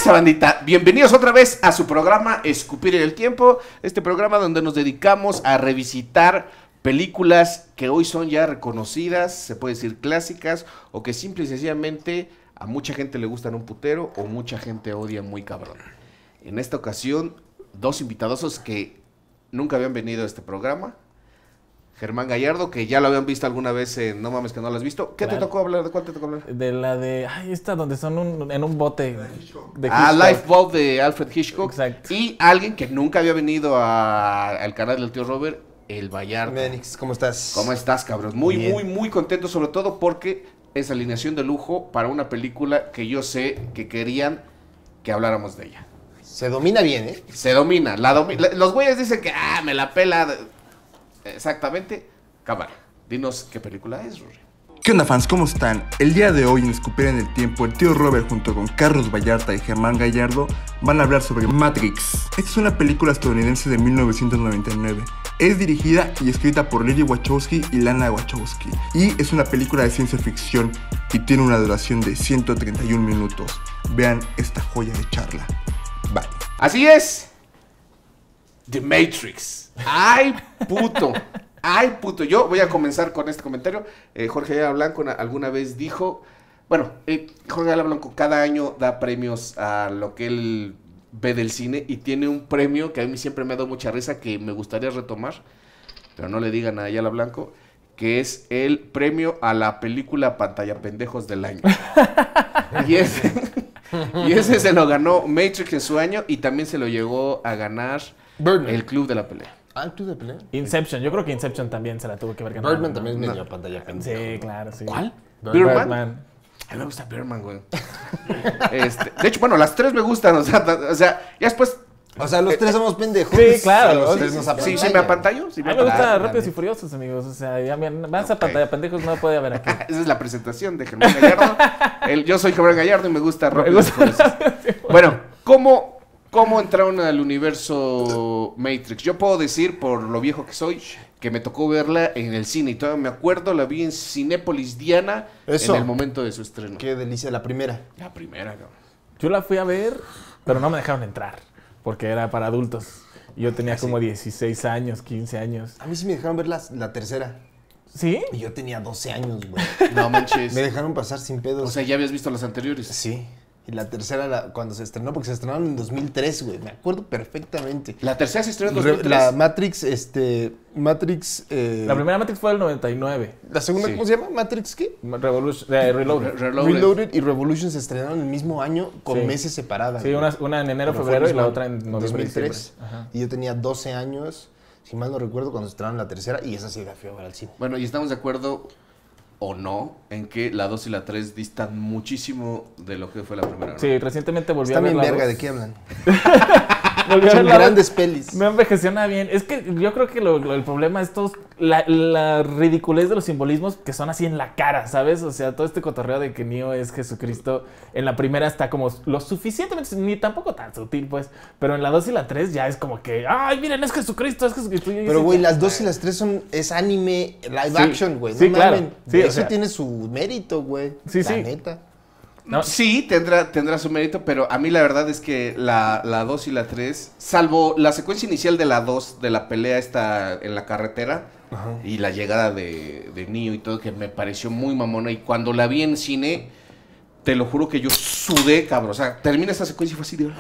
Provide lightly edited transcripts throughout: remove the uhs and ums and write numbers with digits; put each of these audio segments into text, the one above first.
pasa, bandita? Bienvenidos otra vez a su programa Escupir en el Tiempo. Este programa donde nos dedicamos a revisitar películas que hoy son ya reconocidas, se puede decir clásicas, o que simple y sencillamente a mucha gente le gustan un putero o mucha gente odia muy cabrón. En esta ocasión, dos invitadosos que nunca habían venido a este programa. Germán Gallardo, que ya lo habían visto alguna vez en No Mames que no lo has visto. ¿Qué te tocó hablar? ¿De cuál te tocó hablar? De la de... Ay, esta donde son en un bote. De Lifeboat de Alfred Hitchcock. Exacto. Y alguien que nunca había venido al canal del tío Robert, el Vallarta. Menix, ¿cómo estás? ¿Cómo estás, cabrón? Muy contento, sobre todo porque es alineación de lujo para una película que yo sé que querían que habláramos de ella. Se domina bien, ¿eh? Se domina. Los güeyes dicen que, me la pela. Exactamente. Cámara, dinos qué película es, Rory. ¿Qué onda, fans? ¿Cómo están? El día de hoy en Escupir en el Tiempo, el tío Robert junto con Carlos Vallarta y Germán Gallardo van a hablar sobre Matrix. Esta es una película estadounidense de 1999. Es dirigida y escrita por Lily Wachowski y Lana Wachowski. Y es una película de ciencia ficción y tiene una duración de 131 minutos. Vean esta joya de charla. Bye. Así es. The Matrix. ¡Ay, puto! ¡Ay, puto! Yo voy a comenzar con este comentario. Jorge Ayala Blanco alguna vez dijo... Bueno, Jorge Ayala Blanco cada año da premios a lo que él ve del cine. Y tiene un premio que a mí siempre me ha dado mucha risa, que me gustaría retomar. Pero no le digan a Ayala Blanco. Que es el premio a la película Pantalla Pendejos del año. Y ese se lo ganó Matrix en su año. Y también se lo llegó a ganar... Birdman. El Club de la Pelea. ¿El Club de la Pelea? Inception. Yo creo que Inception también se la tuvo que ver ganado. Birdman también es medio pantalla pendeja. Sí, claro, sí. ¿Cuál? Birdman. A mí me gusta Birdman, güey. De hecho, bueno, las tres me gustan. O sea, ya después... O sea, los tres somos pendejos. Sí, claro. Los tres nos Sí, apantallan. me apantallo. Sí, A mí me gusta apantallo. Rápidos y Furiosos, amigos. O sea, ya más a pantalla pendejos no puede haber aquí. Esa es la presentación de Germán Gallardo. Yo soy Germán Gallardo y me gusta Rápidos y Furiosos. Bueno, ¿Cómo entraron al universo Matrix? Yo puedo decir, por lo viejo que soy, que me tocó verla en el cine. Y todavía me acuerdo, la vi en Cinépolis Diana Eso. en el momento de su estreno. Qué delicia, la primera. La primera, cabrón. Yo la fui a ver, pero no me dejaron entrar. Porque era para adultos. Y yo tenía como 16 años, 15 años. A mí sí me dejaron ver la tercera. ¿Sí? Y yo tenía 12 años, güey. No manches. Me dejaron pasar sin pedos. O sea, ¿ya habías visto las anteriores? Sí. Y la tercera, cuando se estrenó, porque se estrenaron en 2003, güey. Me acuerdo perfectamente. La tercera se estrenó en 2003. La Matrix, La primera Matrix fue del 99. La segunda, Sí. ¿cómo se llama? ¿Matrix qué? Reloaded. Reloaded y Revolution se estrenaron el mismo año con Sí. meses separadas. Sí, güey. una en enero, Pero febrero fue y la mismo otra en año, noviembre, 2003. diciembre. Ajá. Y yo tenía 12 años, si mal no recuerdo, cuando se estrenaron la tercera. Y esa sí la fui a ver al cine. Bueno, y estamos de acuerdo o no en que la 2 y la 3 distan muchísimo de lo que fue la primera, ¿no? Sí, recientemente volví Está a ver bien la verga, dos. ¿de qué hablan? Volví a ver Son la dos. grandes pelis. No envejeció nada bien. Es que yo creo que el problema es la ridiculez de los simbolismos que son así en la cara, ¿sabes? O sea, todo este cotorreo de que Neo es Jesucristo, en la primera está como lo suficientemente, ni tampoco tan sutil, pues. Pero en la 2 y la 3 ya es como que, ¡ay, miren, es Jesucristo, es Jesucristo! Pero, güey, las 2 y las 3 es anime live Sí. action, güey. No Sí, claro. mamen. Sí, o Eso sea. tiene su mérito, güey. Sí, la sí. neta. No. Sí, tendrá su mérito, pero a mí la verdad es que la 2 y la 3, salvo la secuencia inicial de la 2, de la pelea esta en la carretera, Ajá. y la llegada de Neo y todo, que me pareció muy mamona, y cuando la vi en cine, te lo juro que yo sudé, cabrón. O sea, termina esta secuencia y fue así de,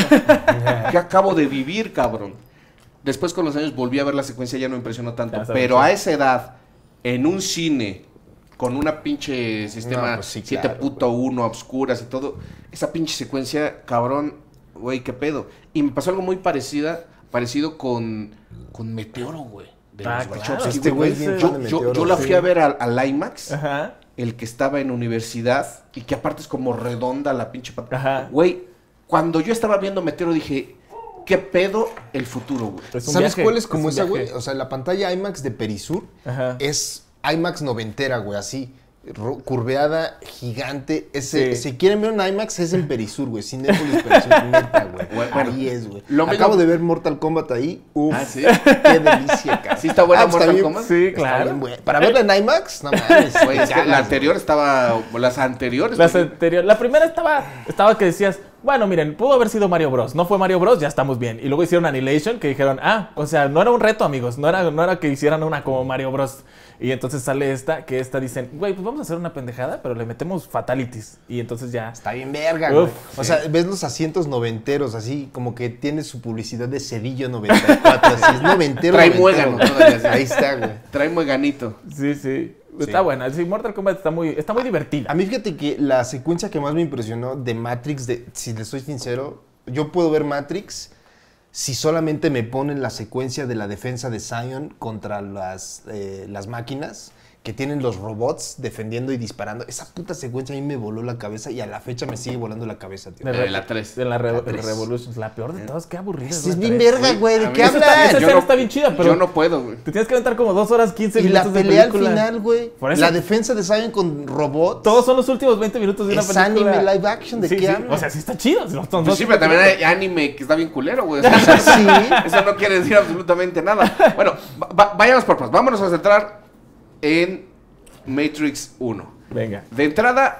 ¿qué acabo de vivir, cabrón? Después con los años volví a ver la secuencia, ya no me impresionó tanto, Ya sabes, pero sí. a esa edad, en un cine... con una pinche sistema No, pues sí, claro, 7.1 a obscuras y todo. Esa pinche secuencia, cabrón, güey, qué pedo. Y me pasó algo muy parecido con Meteoro, güey. De Ah, los claro. Wachowski, Este güey es Yo- bien fan de Meteoro. yo la fui sí. a ver al IMAX, Ajá. el que estaba en universidad, y que aparte es como redonda la pinche Ajá. pantalla. Güey, cuando yo estaba viendo Meteoro dije, ¿qué pedo el futuro, güey? Es un ¿Sabes viaje, cuál es como un esa, viaje. güey? O sea, la pantalla IMAX de Perisur Ajá. es IMAX noventera, güey, así. Curveada, gigante. Sí. Si quieren ver un IMAX, es en Perisur, güey. Cinépolis Perisur, neta, güey. Bueno, ahí es, güey. lo mismo- Acabo de ver Mortal Kombat ahí. Uf, Ah, ¿sí? qué delicia, cara. ¿Sí está buena pues Mortal también- Kombat? Sí, Está claro. bien, güey. Para verla en IMAX, no mames. Güey, es que la anterior estaba... Las anteriores... Las güey. anteriores. La primera estaba que decías, bueno, miren, pudo haber sido Mario Bros. No fue Mario Bros, ya estamos bien. Y luego hicieron Annihilation, que dijeron, o sea, no era un reto, amigos. No era que hicieran una como Mario Bros. Y entonces sale que dicen, güey, pues vamos a hacer una pendejada, pero le metemos fatalities. Y entonces ya... Está bien verga, güey. Sí. O sea, ves los asientos noventeros, así como que tiene su publicidad de Cedillo 94, así es noventero. Trae noventero. muégano todavía, sí. Ahí está, güey. Trae mueganito. Sí. Está buena. Sí, Mortal Kombat está muy divertida. A mí fíjate que la secuencia que más me impresionó de Matrix, si les soy sincero, yo puedo ver Matrix si solamente me ponen la secuencia de la defensa de Zion contra las máquinas que tienen los robots defendiendo y disparando. Esa puta secuencia a mí me voló la cabeza y a la fecha me sigue volando la cabeza, tío. De la 3. De la La 3. Revolutions. La peor de todas. Qué aburrida. Es bien verga, güey. ¿De qué A mí hablas? Esa Yo escena está bien chida, pero... Yo no puedo, güey. Te tienes que aventar como 2 horas, 15 Y minutos la de pelea al película. final, güey. Por eso. La defensa de Zion con robots. Todos son los últimos 20 minutos de una Es película. anime live action, ¿de qué hablas? O sea, sí está chido. Pues sí, pero también hay anime que está bien culero, güey. O sea, Sí. eso no quiere decir absolutamente nada. Bueno, vayamos por partes. Vámonos a centrar en Matrix 1. Venga. De entrada,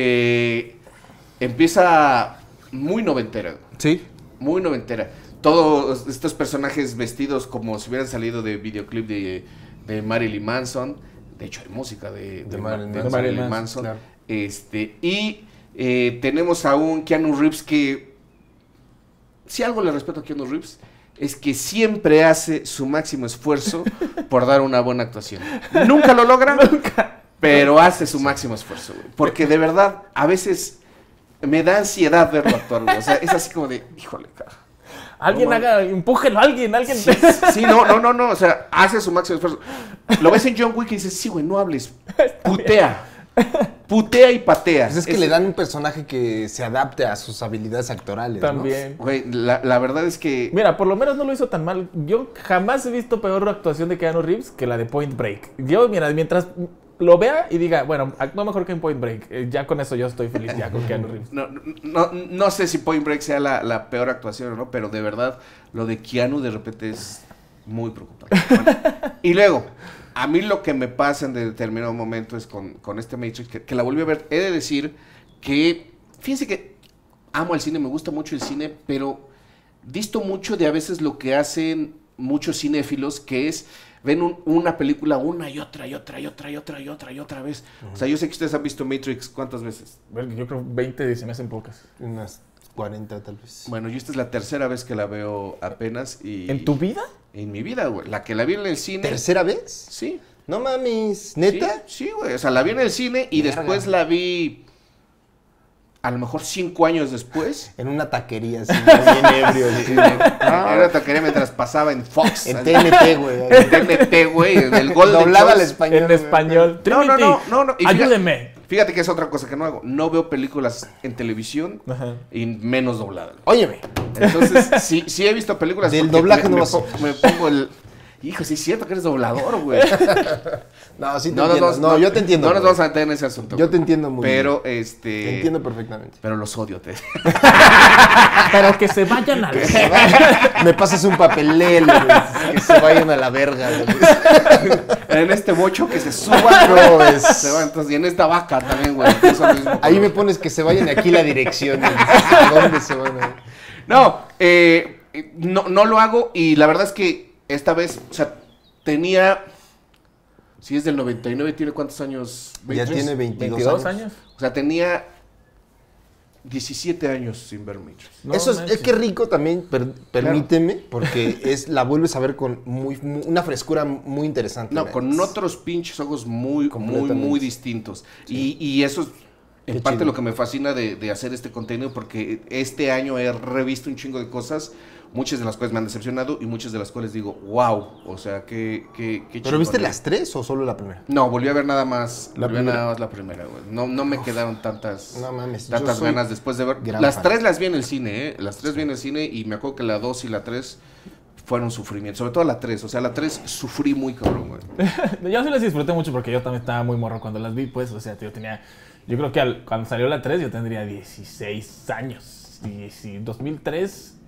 empieza muy noventera. Sí. Muy noventera. Todos estos personajes vestidos como si hubieran salido de videoclip de Marilyn Manson. De hecho, hay música de Marilyn Manson. Claro. Y tenemos a un Keanu Reeves que, si algo le respeto a Keanu Reeves, es que siempre hace su máximo esfuerzo por dar una buena actuación. Nunca lo logra, pero hace su máximo esfuerzo, güey. Porque de verdad, a veces me da ansiedad verlo actuar, güey. O sea, es así como de, híjole, cara. Alguien empújelo, alguien. Sí, no, o sea, hace su máximo esfuerzo. Lo ves en John Wick y dices, sí, güey, no hables. Putea y patea. Pues es que le dan un personaje que se adapte a sus habilidades actorales, También. Güey, la verdad es que... Mira, por lo menos no lo hizo tan mal. Yo jamás he visto peor actuación de Keanu Reeves que la de Point Break. Yo, mira, mientras lo vea y diga, bueno, actúa mejor que en Point Break, ya con eso yo estoy feliz ya con Keanu Reeves. No sé si Point Break sea la peor actuación o no, pero de verdad, lo de Keanu de repente es muy preocupante. Bueno, y luego, a mí lo que me pasa en determinado momento es con este Matrix, que la volví a ver. He de decir que, fíjense que amo el cine, me gusta mucho el cine, pero disto mucho de a veces lo que hacen muchos cinéfilos, que es ven una película una y otra vez. O sea, yo sé que ustedes han visto Matrix, ¿cuántas veces? Bueno, yo creo 20 se me hacen pocas. Unas 40 tal vez. Bueno, yo esta es la tercera vez que la veo apenas y... ¿En tu vida? En mi vida, güey. La que la vi en el cine... ¿Tercera vez? Sí. No mames, ¿neta? Sí, güey. O sea, la vi en el cine y Verga. después la vi... A lo mejor 5 años después. En una taquería, así, bien ebrio. Sí, era una taquería mientras pasaba en Fox. En TNT, güey. En TNT, güey. En el Golden Doblaba al Choice. español. En español. No. Trinity, Y ayúdeme. Fíjate que es otra cosa que no hago. No veo películas en televisión Ajá. y menos dobladas. Óyeme. Entonces, sí he visto películas. Del porque doblaje no vas a- me pongo el... Hijo, sí es cierto que eres doblador, güey. No, sí te entiendo. No, yo te entiendo. No nos güey. vamos a meter en ese asunto. Yo te entiendo muy Pero, bien. Te entiendo perfectamente. Pero los odio, te. Pero que se vayan a Me pasas un papelel, güey, que se vayan a la verga, güey. En este bocho que se suban, No, güey. es- Se van, entonces, y en esta vaca también, güey. Eso mismo. Ahí me pones que se vayan aquí la dirección. güey. ¿A dónde se van a ir? No lo hago y la verdad es que esta vez, o sea, tenía... Si es del 99, ¿tiene cuántos años? Ya 23. tiene 22 22 años. años. O sea, tenía 17 años sin ver Matrix. No Eso es manches. que rico también, permíteme, porque la vuelves a ver con una frescura muy interesante. No, Max. con otros pinches ojos muy Completamente. distintos. Y eso es en Qué parte chido. lo que me fascina de hacer este contenido, porque este año he revisto un chingo de cosas, muchas de las cuales me han decepcionado y muchas de las cuales digo, wow, o sea, qué ¿Pero chingón, viste ¿eh? las 3 o solo la primera? No, volví a ver nada más La primera. la primera, güey. No me quedaron tantas, No mames, yo tantas soy ganas después de ver. gran Las fan. 3 las vi en el cine, ¿eh? Las 3 vi en el cine y me acuerdo que la 2 y la 3 fueron sufrimiento. Sobre todo la 3, o sea, la 3 sufrí muy cabrón, güey. Yo sí las disfruté mucho porque yo también estaba muy morro cuando las vi, pues, o sea, yo creo que cuando salió la 3 yo tendría 16 años. Y 2003,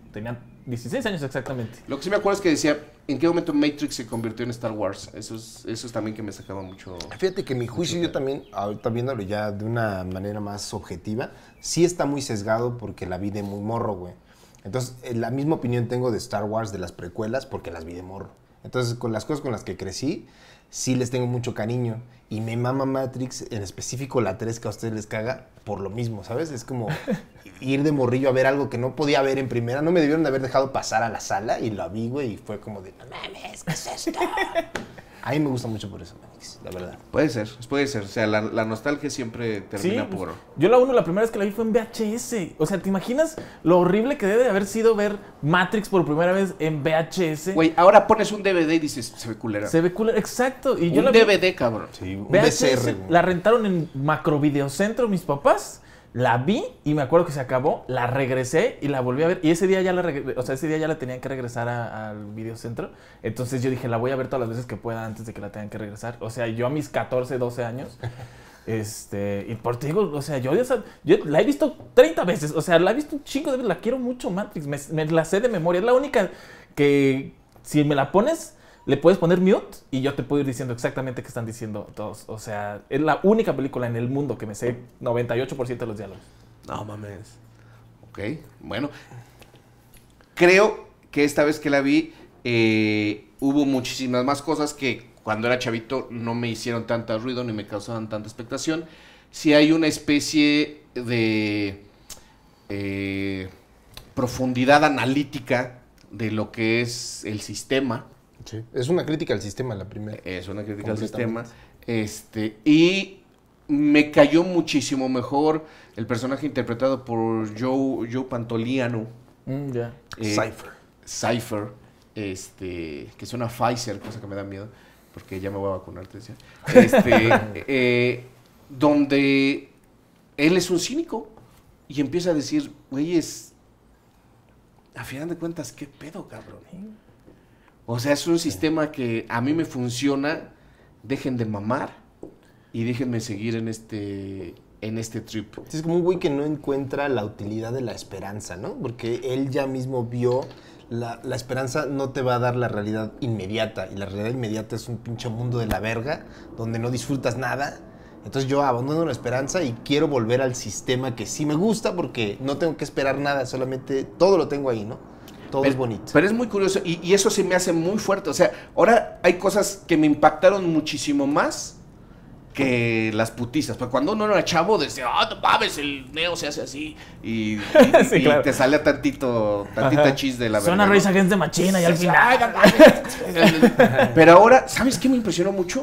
Tenía 16 años exactamente. Lo que sí me acuerdo es que decía, ¿en qué momento Matrix se convirtió en Star Wars? Eso es también que me sacaba mucho. Fíjate que mi juicio yo también, ahorita viéndolo ya de una manera más objetiva, sí está muy sesgado porque la vi de muy morro, güey. Entonces, la misma opinión tengo de Star Wars, de las precuelas, porque las vi de morro. Entonces, con las cosas con las que crecí, sí les tengo mucho cariño. Y me mama Matrix, en específico la 3 que a ustedes les caga, por lo mismo, ¿sabes? Es como ir de morrillo a ver algo que no podía ver en primera. No me debieron de haber dejado pasar a la sala y lo vi, güey, y fue como de, no mames, ¿qué es esto? A mí me gusta mucho por eso, Matrix, la verdad. Puede ser. O sea, la nostalgia siempre termina Sí, por... Yo la primera vez que la vi fue en VHS. O sea, ¿te imaginas lo horrible que debe de haber sido ver Matrix por primera vez en VHS? Güey, ahora pones un DVD y dices, se ve culera. Se ve cool, exacto. Y yo Un la vi- DVD, cabrón. Sí, un VHS, BCR, güey. la rentaron en Macrovideocentro mis papás. La vi y me acuerdo que se acabó, la regresé y la volví a ver. Y ese día ya la tenían que regresar al videocentro. Entonces yo dije, la voy a ver todas las veces que pueda antes de que la tengan que regresar. O sea, yo a mis 14, 12 años. Y por ti digo, o sea, yo la he visto 30 veces. O sea, la he visto un chingo de veces. La quiero mucho, Matrix. Me la sé de memoria. Es la única que, si me la pones, le puedes poner mute y yo te puedo ir diciendo exactamente qué están diciendo todos. O sea, es la única película en el mundo que me sé 98% de los diálogos. No mames. Ok, bueno. Creo que esta vez que la vi, hubo muchísimas más cosas que cuando era chavito no me hicieron tanta ruido ni me causaban tanta expectación. Sí hay una especie de profundidad analítica de lo que es el sistema. Sí. Es una crítica al sistema la primera. Es una crítica al sistema. Completamente. Y me cayó muchísimo mejor el personaje interpretado por Joe Pantoliano. Ya. Cypher. Que suena Pfizer, cosa que me da miedo, porque ya me voy a vacunar, te decía. Donde él es un cínico y empieza a decir, güeyes, a final de cuentas, ¿qué pedo, cabrón? O sea, es un sistema que a mí me funciona, dejen de mamar y déjenme seguir en este trip. Sí, es como un güey que no encuentra la utilidad de la esperanza, ¿no? Porque él ya mismo vio la esperanza no te va a dar la realidad inmediata. Y la realidad inmediata es un pinche mundo de la verga, donde no disfrutas nada. Entonces yo abandono la esperanza y quiero volver al sistema que sí me gusta porque no tengo que esperar nada, solamente todo lo tengo ahí, ¿no? Todo es bonito. Pero es muy curioso y eso se me hace muy fuerte. O sea, ahora hay cosas que me impactaron muchísimo más que las putizas. Porque cuando uno era chavo decía, no mames, el Neo se hace así. Y Sí, claro. te salía tantita chis de la Suena verga, Rage ¿no? Against the Machine y al Sí, final. ay, no mames. Pero ahora, ¿sabes qué me impresionó mucho?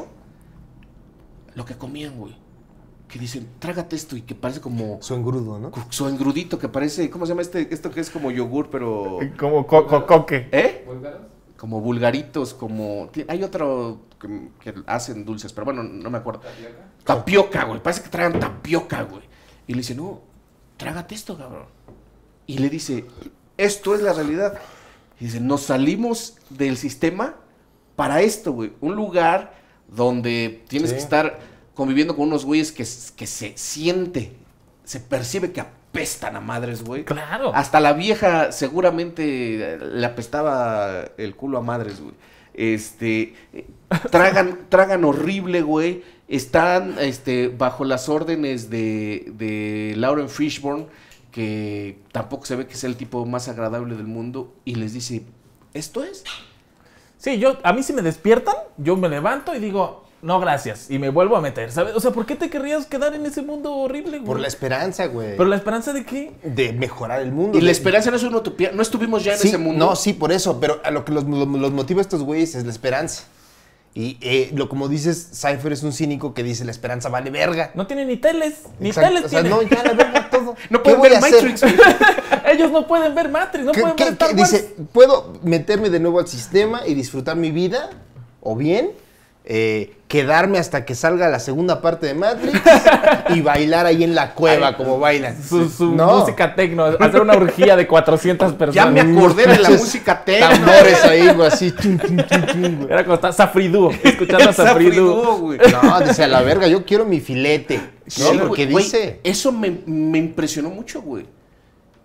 Lo que comían, güey. Que dicen, trágate esto y que parece como... Su engrudo, ¿no? Su engrudito, que parece... ¿Cómo se llama esto que es como yogur, pero... Como coque. ¿Eh? Como vulgaritos, como... Hay otro que hacen dulces, pero bueno, no me acuerdo. Tapioca, güey. Parece que tragan tapioca, güey. Y le dice, no, trágate esto, cabrón. Y le dice, esto es la realidad. Y dice, nos salimos del sistema para esto, güey. Un lugar donde tienes que estar conviviendo con unos güeyes que se siente, se percibe que apestan a madres, güey. Claro. Hasta la vieja seguramente le apestaba el culo a madres, güey. Tragan horrible, güey. Están bajo las órdenes de Lauren Fishburne, que tampoco se ve que es el tipo más agradable del mundo, y les dice, ¿esto es? Sí, a mí si me despiertan, yo me levanto y digo, no, gracias, y me vuelvo a meter, ¿sabes? O sea, ¿por qué te querrías quedar en ese mundo horrible, güey? Por la esperanza, güey. ¿Pero la esperanza de qué? De mejorar el mundo. Y la esperanza no es una utopía. No estuvimos ya en ese mundo. No, sí, por eso. Pero a lo que los motiva a estos güeyes es la esperanza. Y como dices, Cypher es un cínico que dice la esperanza vale verga. No tiene ni teles, ni Exacto. teles O sea, tiene. no, ya la verga todo. No ¿Qué pueden voy ver a hacer? Matrix, güey. Ellos no pueden ver Matrix, no pueden ver Star Wars. Dice, ¿puedo meterme de nuevo al sistema y disfrutar mi vida? O bien, quedarme hasta que salga la segunda parte de Matrix y bailar ahí en la cueva como bailan. Su No. música tecno, hacer una orgía de 400 personas. Ya me acordé de la música techno. Tambores ahí, güey, así. Chum, chum, chum, chum, güey. Era como estar Safriduo, escuchando a Safriduo. Safriduo, güey. No, dice a la verga, yo quiero mi filete. Sí, No, güey, porque güey, dice. eso me impresionó mucho, güey.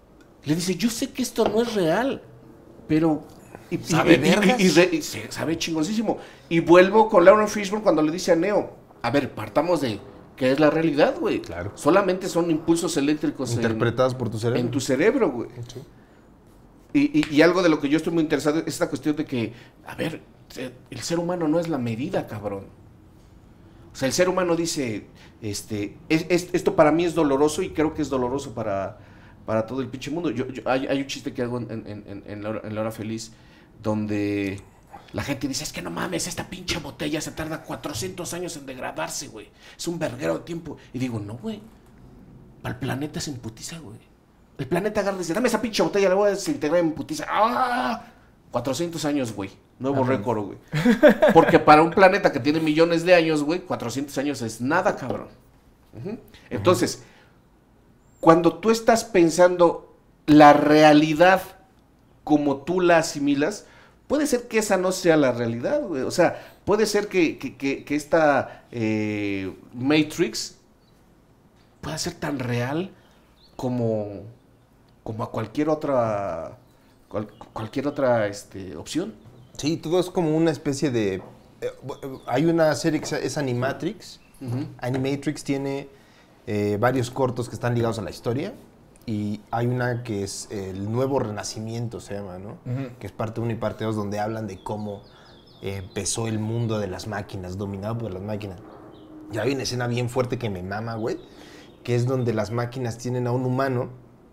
Le dice, yo sé que esto no es real, pero... ¿Sabe vergas? Sabe chingoncísimo. Y vuelvo con Lawrence Fishburne cuando le dice a Neo, a ver, partamos de qué es la realidad, güey. Claro. Solamente son impulsos eléctricos interpretados por tu cerebro. En tu cerebro, güey. Sí. Y algo de lo que yo estoy muy interesado es esta cuestión de que, a ver, el ser humano no es la medida, cabrón. O sea, el ser humano dice, esto para mí es doloroso y creo que es doloroso para todo el pinche mundo. Hay un chiste que hago en la hora feliz donde la gente dice, es que no mames, esta pinche botella se tarda 400 años en degradarse, güey. Es un verguero de tiempo. Y digo, no, güey. Para el planeta se imputiza, güey. El planeta agarra y dice, dame esa pinche botella, la voy a desintegrar en putiza. ¡Ah! 400 años, güey. Nuevo récord, güey. Porque para un planeta que tiene millones de años, güey, 400 años es nada, cabrón. Entonces, cuando tú estás pensando la realidad como tú la asimilas, puede ser que esa no sea la realidad, güey. O sea, puede ser que esta Matrix pueda ser tan real como a cualquier otra opción. Sí, todo es como una especie de... hay una serie que es Animatrix. Animatrix tiene varios cortos que están ligados a la historia. Y hay una que es El Nuevo Renacimiento, se llama, ¿no? Que es parte 1 y parte 2, donde hablan de cómo empezó el mundo de las máquinas, dominado por las máquinas. Y hay una escena bien fuerte que me mama, güey, que es donde las máquinas tienen a un humano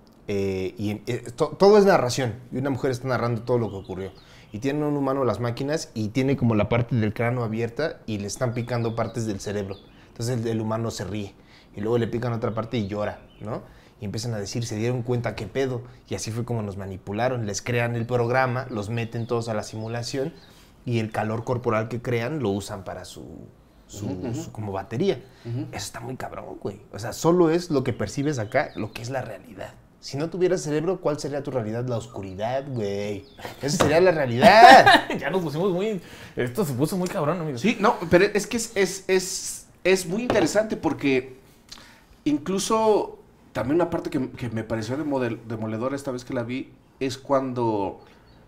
todo es narración. Y una mujer está narrando todo lo que ocurrió. Y tienen a un humano las máquinas y tiene como la parte del cráneo abierta y le están picando partes del cerebro. Entonces el humano se ríe. Y luego le pican otra parte y llora, ¿no? Y empiezan a decir, se dieron cuenta qué pedo. Y así fue como nos manipularon. Les crean el programa, los meten todos a la simulación y el calor corporal que crean lo usan para su como batería. Eso está muy cabrón, güey. O sea, solo es lo que percibes acá, lo que es la realidad. Si no tuvieras cerebro, ¿cuál sería tu realidad? La oscuridad, güey. Esa sería la realidad. Ya nos pusimos muy... Esto se puso muy cabrón, amigo. Sí, no, pero es que es muy interesante porque incluso también una parte que me pareció demoledora esta vez que la vi es cuando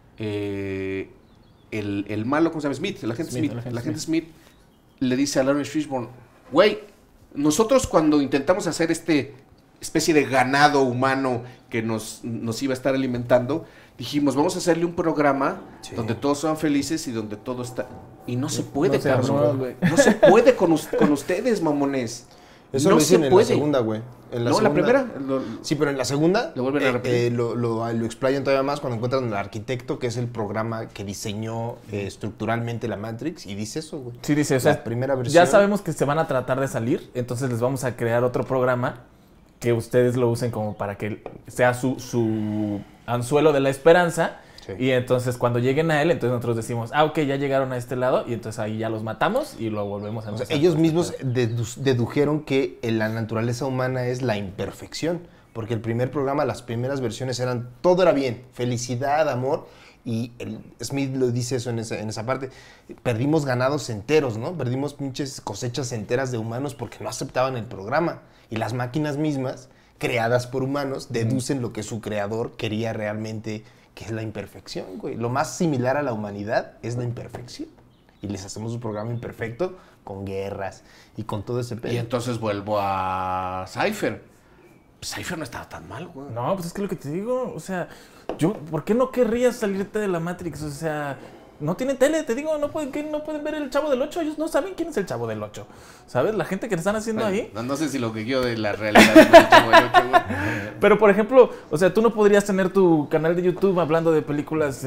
el malo, ¿cómo se llama? Smith, el agente Smith le dice a Lawrence Fishburne, güey, nosotros cuando intentamos hacer especie de ganado humano que nos iba a estar alimentando, dijimos, vamos a hacerle un programa donde todos sean felices y donde todo está... Y no se puede, cabrón. No se puede con ustedes, mamones. Eso no lo dicen se en puede. La segunda, güey. La primera. Sí, pero en la segunda lo vuelven a repetir. Lo explayan todavía más cuando encuentran al arquitecto, que es el programa que diseñó estructuralmente la Matrix, y dice eso, güey. Sí, dice, o sea, la primera versión. Ya sabemos que se van a tratar de salir, entonces les vamos a crear otro programa que ustedes lo usen como para que sea su anzuelo de la esperanza. Sí. Y entonces cuando lleguen a él, entonces nosotros decimos, ok, ya llegaron a este lado, y entonces ahí ya los matamos y lo volvemos a empezar. O sea, ellos mismos dedujeron que la naturaleza humana es la imperfección, porque el primer programa, las primeras versiones todo era bien, felicidad, amor, y Smith lo dice eso en esa parte, perdimos ganados enteros, ¿no? Perdimos pinches cosechas enteras de humanos porque no aceptaban el programa, y las máquinas mismas, creadas por humanos, deducen lo que su creador quería realmente, que es la imperfección, güey. Lo más similar a la humanidad es la imperfección. Y les hacemos un programa imperfecto con guerras y con todo ese pedo. Y entonces vuelvo a Cypher. Cypher no estaba tan mal, güey. No, pues es que lo que te digo, o sea, ¿por qué no querrías salirte de la Matrix? O sea, no tienen tele, te digo, no pueden ver el Chavo del 8, ellos no saben quién es el Chavo del 8, ¿sabes? La gente que están haciendo ahí. No sé si lo que quiero de la realidad es el Chavo del 8, güey. Pero, por ejemplo, o sea, tú no podrías tener tu canal de YouTube hablando de películas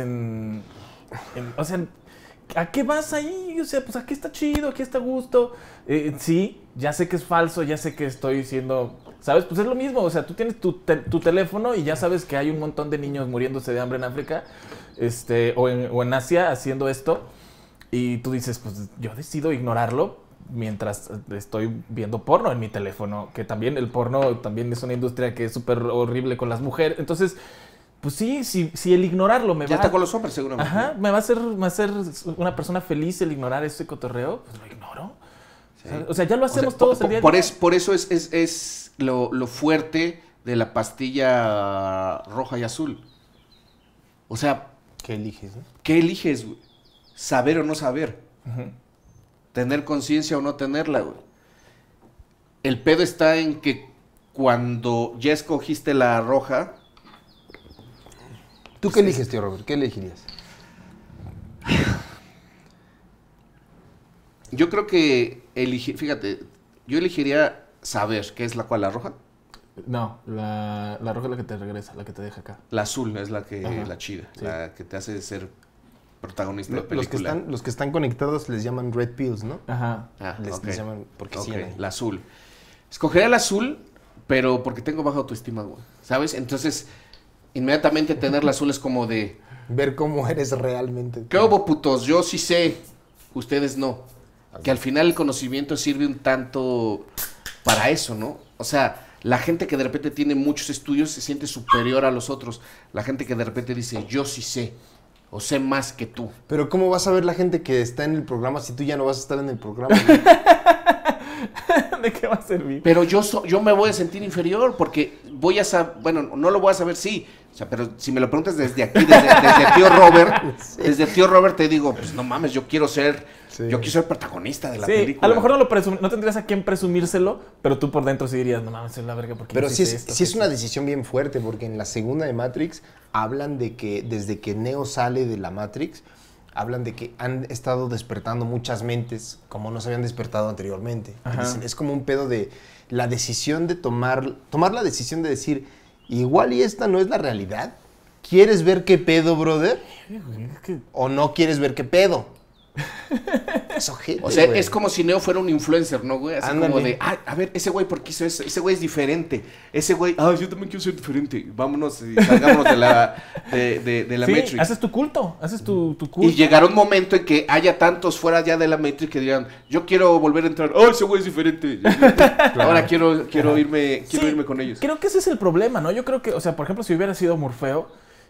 o sea, ¿a qué vas ahí? O sea, pues aquí está chido, aquí está a gusto. Sí, ya sé que es falso, ya sé que estoy siendo... ¿Sabes? Pues es lo mismo, o sea, tú tienes tu teléfono y ya sabes que hay un montón de niños muriéndose de hambre en África, o en Asia haciendo esto, y tú dices, pues yo decido ignorarlo mientras estoy viendo porno en mi teléfono, que también el porno también es una industria que es súper horrible con las mujeres, entonces... Pues sí, si el ignorarlo me va... Ya está con los hombres, seguramente. Ajá, me va a hacer una persona feliz el ignorar ese cotorreo, pues lo ignoro. Sí. O sea, ya lo hacemos todos el día a día. Por eso es lo fuerte de la pastilla roja y azul. O sea, ¿Qué eliges, no? ¿qué eliges, güey? ¿Saber o no saber? ¿Tener conciencia o no tenerla, güey? El pedo está en que cuando ya escogiste la roja... ¿Tú qué eliges, tío Robert? ¿Qué elegirías? Yo creo que fíjate, yo elegiría saber qué es la cual, la roja. No, la roja es la que te regresa, la que te deja acá. La azul es la que Ajá, la chida, sí. la que te hace ser protagonista de la Los película. que están conectados les llaman red pills, ¿no? Ajá. Ah, Les ok. llaman porque sí. Ok, la azul. Escogería la azul, pero porque tengo baja autoestima, güey. ¿Sabes? Entonces, inmediatamente tener la azul es como de... Ver cómo eres realmente. ¿Qué hubo, putos? Yo sí sé, ustedes no. Que al final el conocimiento sirve un tanto para eso, ¿no? O sea, la gente que de repente tiene muchos estudios se siente superior a los otros. La gente que de repente dice, yo sí sé, o sé más que tú. Pero ¿cómo vas a ver la gente que está en el programa si tú ya no vas a estar en el programa? güey? ¿De qué va a servir? Pero yo me voy a sentir inferior porque voy a saber, bueno, no lo voy a saber, sí. O sea, pero si me lo preguntas desde aquí, desde tío Robert, desde tío Robert te digo, pues no mames, yo quiero ser protagonista de la Sí, película. a lo mejor no tendrías a quién presumírselo, pero tú por dentro sí dirías, no mames, soy la verga porque Pero yo sí hice es, esto, sí es que una sí". decisión bien fuerte, porque en la segunda de Matrix hablan de que desde que Neo sale de la Matrix, hablan de que han estado despertando muchas mentes como no se habían despertado anteriormente. Ajá. Dicen, es como un pedo de la decisión de tomar la decisión de decir, igual y esta no es la realidad. ¿Quieres ver qué pedo, brother? Es que- ¿O no quieres ver qué pedo? Es ojete, O sea, güey. es como si Neo fuera un influencer, ¿no, güey? Así Ándale. como de, a ver, ese güey, ¿por qué hizo eso? Ese güey es diferente. Ese güey, yo también quiero ser diferente. Vámonos y salgámonos de la sí, Matrix. haces tu culto, haces tu culto. Y llegará un momento en que haya tantos fuera ya de la Matrix que digan, yo quiero volver a entrar. Ese güey es diferente. Ahora quiero irme con ellos. Creo que ese es el problema, ¿no? Yo creo que, o sea, por ejemplo, si hubiera sido Morfeo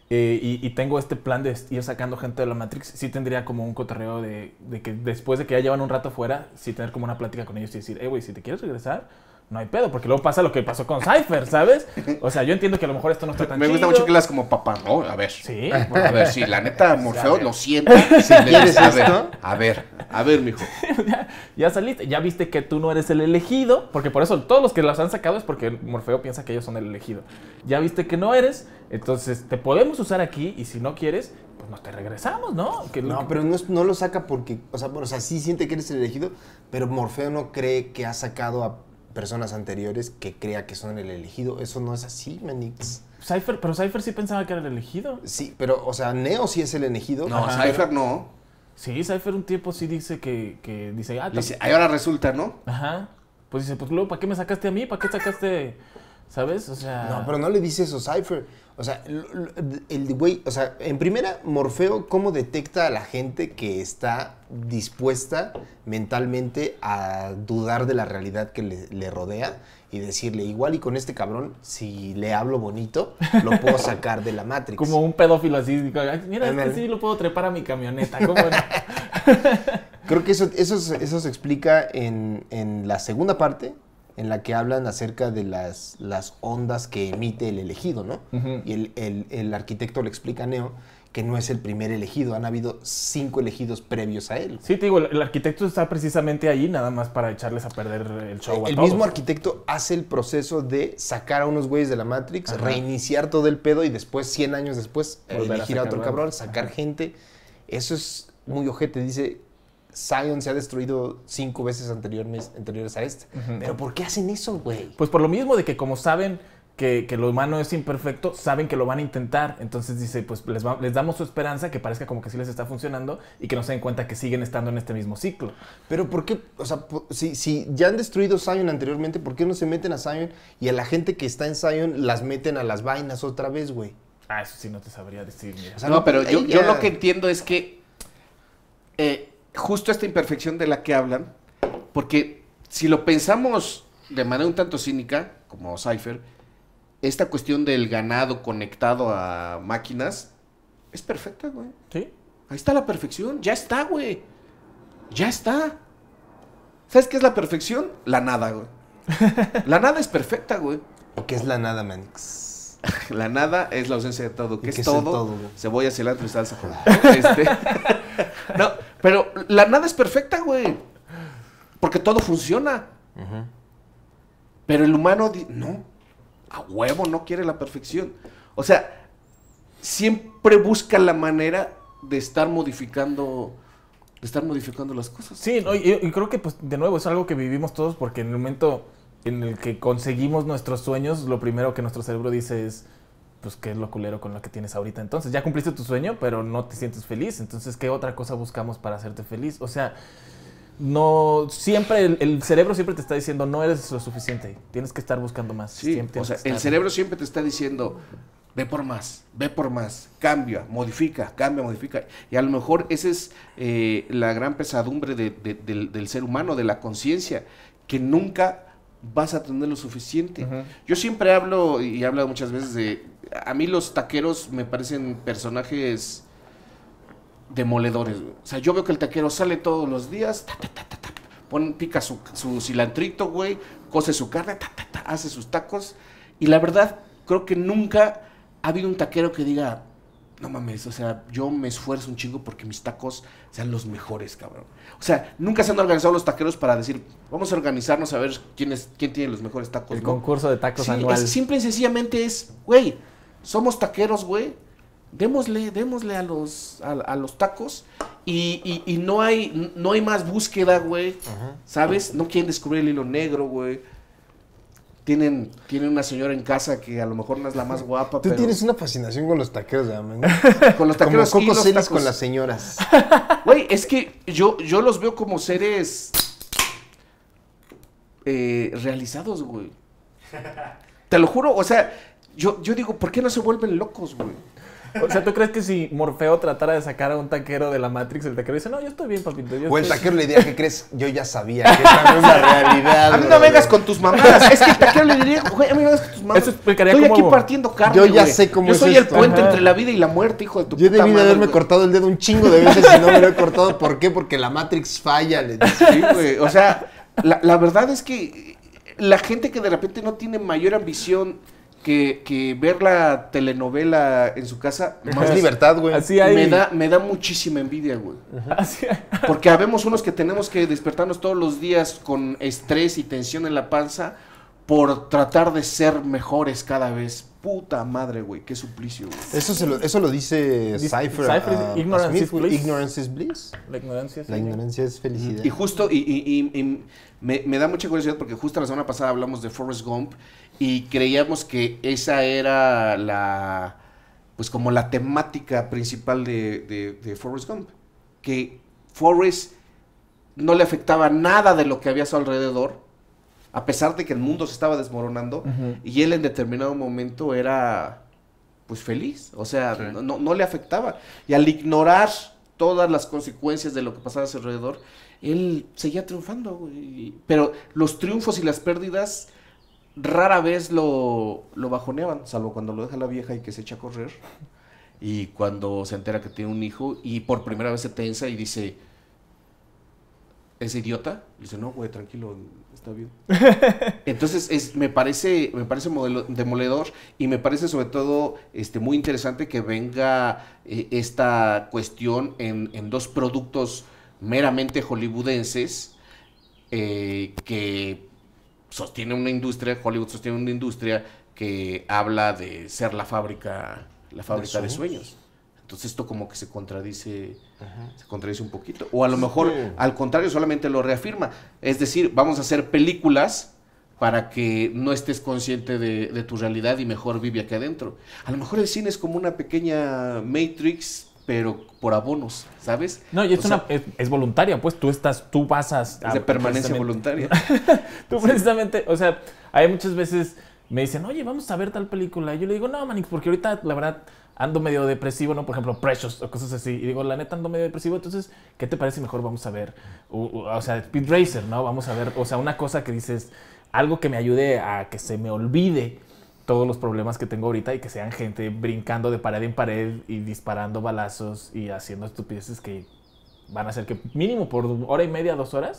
y tengo este plan de ir sacando gente de la Matrix, sí tendría como un cotorreo de que después de que ya llevan un rato fuera, sí tener como una plática con ellos y decir, güey, si te quieres regresar, no hay pedo, porque luego pasa lo que pasó con Cypher, ¿sabes? O sea, yo entiendo que a lo mejor esto no está tan Me gusta chido. mucho que las como papá, ¿no? A ver. Sí. A ver, sí, la neta, Morfeo ver. lo siento. Si quieres esto. A ver, mijo. ya saliste, ya viste que tú no eres el elegido, porque por eso todos los que los han sacado es porque Morfeo piensa que ellos son el elegido. Ya viste que no eres, entonces te podemos usar aquí y si no quieres, pues nos te regresamos, ¿no? No, pero no lo saca porque, o sea, sí siente que eres el elegido, pero Morfeo no cree que ha sacado a personas anteriores que crea que son el elegido. Eso no es así, Manix. Pero Cypher sí pensaba que era el elegido. Sí, pero, o sea, Neo sí es el elegido. No, Ajá. Cypher no. Sí, Cypher un tiempo sí dice que dice, Le dice, ahora resulta, ¿no? ajá. Pues dice, pues luego, ¿para qué me sacaste a mí? ¿Para qué sacaste, sabes? O sea... No, pero no le dice eso Cypher. O sea, el güey, o sea, en primera, Morfeo, ¿cómo detecta a la gente que está dispuesta mentalmente a dudar de la realidad que le rodea y decirle, igual y con este cabrón, si le hablo bonito, lo puedo sacar de la Matrix? Como un pedófilo así, digo, "Ay, mira, Ándale. sí lo puedo trepar a mi camioneta, ¿cómo no?" Creo que eso se explica en la segunda parte, en la que hablan acerca de las ondas que emite el elegido, ¿no? Ujú. Y el arquitecto le explica a Neo que no es el primer elegido, han habido 5 elegidos previos a él. Sí, te digo, el arquitecto está precisamente ahí nada más para echarles a perder el show a El todos. mismo arquitecto hace el proceso de sacar a unos güeyes de la Matrix, Ajá. reiniciar todo el pedo y después, 100 años después, Volver a elegir a otro sacar cabrón, nuevos. sacar Ajá. gente. Eso es muy ojete. Dice, Zion se ha destruido 5 veces anteriores a este. Ujú. Pero ¿por qué hacen eso, güey? Pues por lo mismo de que como saben que lo humano es imperfecto, saben que lo van a intentar. Entonces dice, pues les damos su esperanza, que parezca como que sí les está funcionando y que no se den cuenta que siguen estando en este mismo ciclo. Pero ¿por qué? O sea, si ya han destruido Zion anteriormente, ¿por qué no se meten a Zion y a la gente que está en Zion las meten a las vainas otra vez, güey? Ah, eso sí no te sabría decir, mira. O sea, No, pero ahí yo ya- lo que entiendo es que justo esta imperfección de la que hablan, porque si lo pensamos de manera un tanto cínica, como Cypher, esta cuestión del ganado conectado a máquinas es perfecta, güey. ¿Sí? Ahí está la perfección, ya está, güey. Ya está. ¿Sabes qué es la perfección? La nada, güey. La nada es perfecta, güey. ¿Y qué es la nada, Manix? La nada es la ausencia de todo. ¿Qué es el todo? todo? Cebolla, cilantro y salsa. No, pero la nada es perfecta, güey. Porque todo funciona. Pero el humano, no, a huevo no quiere la perfección. O sea, siempre busca la manera de estar modificando las cosas. Sí, no, y creo que, pues, de nuevo, es algo que vivimos todos porque en el momento en el que conseguimos nuestros sueños, lo primero que nuestro cerebro dice es, pues, ¿qué es lo culero con lo que tienes ahorita? Entonces, ya cumpliste tu sueño, pero no te sientes feliz. Entonces, ¿qué otra cosa buscamos para hacerte feliz? O sea, no, siempre, el cerebro siempre te está diciendo, no eres lo suficiente, tienes que estar buscando más. Sí, o sea, el cerebro siempre te está diciendo, ve por más, cambia, modifica. Y a lo mejor esa es la gran pesadumbre del ser humano, de la conciencia, que nunca vas a tener lo suficiente. Yo siempre hablo, y he hablado muchas veces a mí los taqueros me parecen personajes demoledores, güey. O sea, yo veo que el taquero sale todos los días, pica su cilantrito, güey, cose su carne, hace sus tacos, y la verdad, creo que nunca ha habido un taquero que diga, no mames, o sea, yo me esfuerzo un chingo porque mis tacos sean los mejores, cabrón. O sea, nunca se han organizado los taqueros para decir, vamos a organizarnos a ver quién tiene los mejores tacos. El concurso de tacos sí, anual. Simple y sencillamente es, güey, somos taqueros, güey, démosle a los tacos y no hay más búsqueda, güey, ¿sabes? No quieren descubrir el hilo negro, güey. Tienen una señora en casa que a lo mejor no es la más guapa, Tú tienes una fascinación con los taqueros, ¿no? Con los taqueros como y Coco los Celis tacos. con las señoras. Güey, es que yo los veo como seres realizados, güey. Te lo juro, o sea, yo digo, ¿por qué no se vuelven locos, güey? O sea, ¿tú crees que si Morfeo tratara de sacar a un taquero de la Matrix, el taquero dice, no, yo estoy bien, papito? O el taquero le diría, ¿qué crees? Yo ya sabía que esta no es la realidad. A mí no vengas con tus mamadas. Es que el taquero le diría, güey, a mí no vengas con tus mamadas. Eso explicaría Estoy cómo... aquí partiendo carne, Yo ya güey. sé cómo Yo es soy esto. el puente Ajá. entre la vida y la muerte, hijo de tu Yo puta debí de madre, haberme güey. cortado el dedo un chingo de veces y no me lo he cortado. ¿Por qué? Porque la Matrix falla. Le dice. Sí, güey. O sea, la verdad es que la gente que de repente no tiene mayor ambición que ver la telenovela en su casa, Más libertad, güey. Así hay... me da muchísima envidia, güey. Así hay... Porque habemos unos que tenemos que despertarnos todos los días con estrés y tensión en la panza por tratar de ser mejores cada vez. Puta madre, güey, qué suplicio, güey. Eso lo dice Cypher. Cypher, ignorance is bliss. Ignorance is bliss. La ignorancia, sí. La ignorancia es felicidad. Y justo, y me da mucha curiosidad porque justo la semana pasada hablamos de Forrest Gump y creíamos que esa era pues como la temática principal de Forrest Gump. Que Forrest no le afectaba nada de lo que había a su alrededor, a pesar de que el mundo se estaba desmoronando, y él en determinado momento era pues feliz, o sea, Sí. no le afectaba. Y al ignorar todas las consecuencias de lo que pasaba a su alrededor, él seguía triunfando, güey. Pero los triunfos y las pérdidas rara vez lo bajoneaban, salvo cuando lo deja la vieja y que se echa a correr. Y cuando se entera que tiene un hijo y por primera vez se tensa y dice, ¿es idiota? Y dice, no, güey, tranquilo, está bien. Entonces me parece demoledor y me parece sobre todo muy interesante que venga esta cuestión en dos productos meramente hollywoodenses que sostiene una industria, Hollywood sostiene una industria que habla de ser la fábrica de sueños. Entonces esto como que se contradice un poquito. O a lo mejor, al contrario, solamente lo reafirma. Es decir, vamos a hacer películas para que no estés consciente de tu realidad y mejor vive aquí adentro. A lo mejor el cine es como una pequeña Matrix, pero por abonos, ¿sabes? No, y es voluntaria, pues tú vas a... Es de permanencia voluntaria. Tú precisamente, o sea, hay muchas veces me dicen, oye, vamos a ver tal película. Y yo le digo, no, Manix, porque ahorita, la verdad, ando medio depresivo, ¿no? Por ejemplo, Precious o cosas así. Y digo, la neta, ando medio depresivo. Entonces, ¿qué te parece mejor? Vamos a ver, o sea, Speed Racer, ¿no? Vamos a ver, o sea, una cosa que dices, algo que me ayude a que se me olvide todos los problemas que tengo ahorita y que sean gente brincando de pared en pared y disparando balazos y haciendo estupideces que van a hacer que mínimo por hora y media, 2 horas,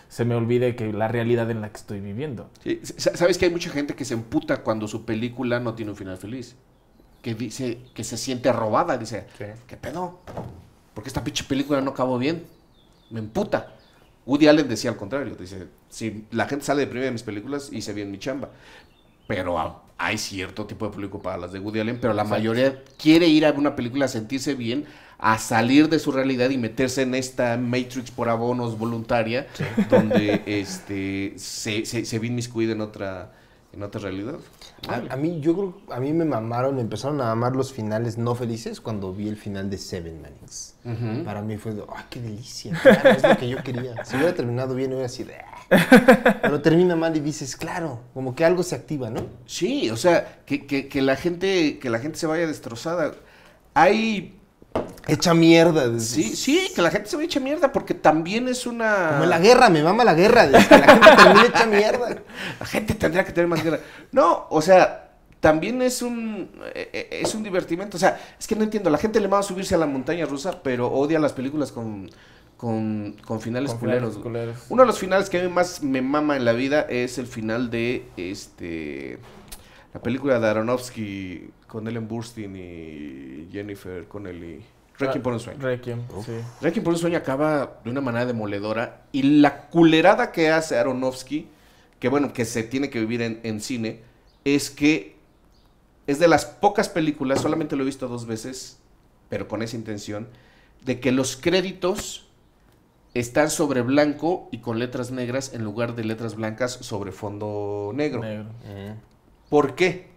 se me olvide que la realidad en la que estoy viviendo. Sí, ¿sabes que hay mucha gente que se emputa cuando su película no tiene un final feliz? Que dice que se siente robada, dice, ¿qué pedo? ¿Por qué esta pinche película no acabó bien? Me emputa. Woody Allen decía al contrario, dice, si la gente sale deprimida de mis películas, hice bien mi chamba. Pero hay cierto tipo de público para las de Woody Allen, pero la mayoría quiere ir a una película a sentirse bien, a salir de su realidad y meterse en esta Matrix por abonos voluntaria, donde se ve inmiscuida en otra realidad. A mí, yo creo, a mí me empezaron a mamar los finales no felices cuando vi el final de Seven, Manix. Para mí fue ¡ay, qué delicia! Claro, es lo que yo quería. Si hubiera terminado bien, hubiera sido pero termina mal y dices, claro, como que algo se activa, ¿no? Sí, o sea, que la gente se vaya destrozada. Hay... Hecha mierda. Sí, que la gente se vaya hecha mierda, porque también es una... Como en la guerra, me mama la guerra, de que la gente termine hecha mierda. La gente tendría que tener más guerra. No, o sea, también es un divertimento. O sea, es que no entiendo, la gente le mama subirse a la montaña rusa, pero odia las películas con finales culeros. Uno de los finales que a mí más me mama en la vida es el final de la película de Aronofsky con Ellen Burstyn y Jennifer Connelly. Requiem por un sueño. Requiem, sí. Requiem por un sueño acaba de una manera demoledora, y la culerada que hace Aronofsky, que bueno, que se tiene que vivir en cine, es que es de las pocas películas, solamente lo he visto 2 veces, pero con esa intención, de que los créditos están sobre blanco y con letras negras en lugar de letras blancas sobre fondo negro. ¿Por qué?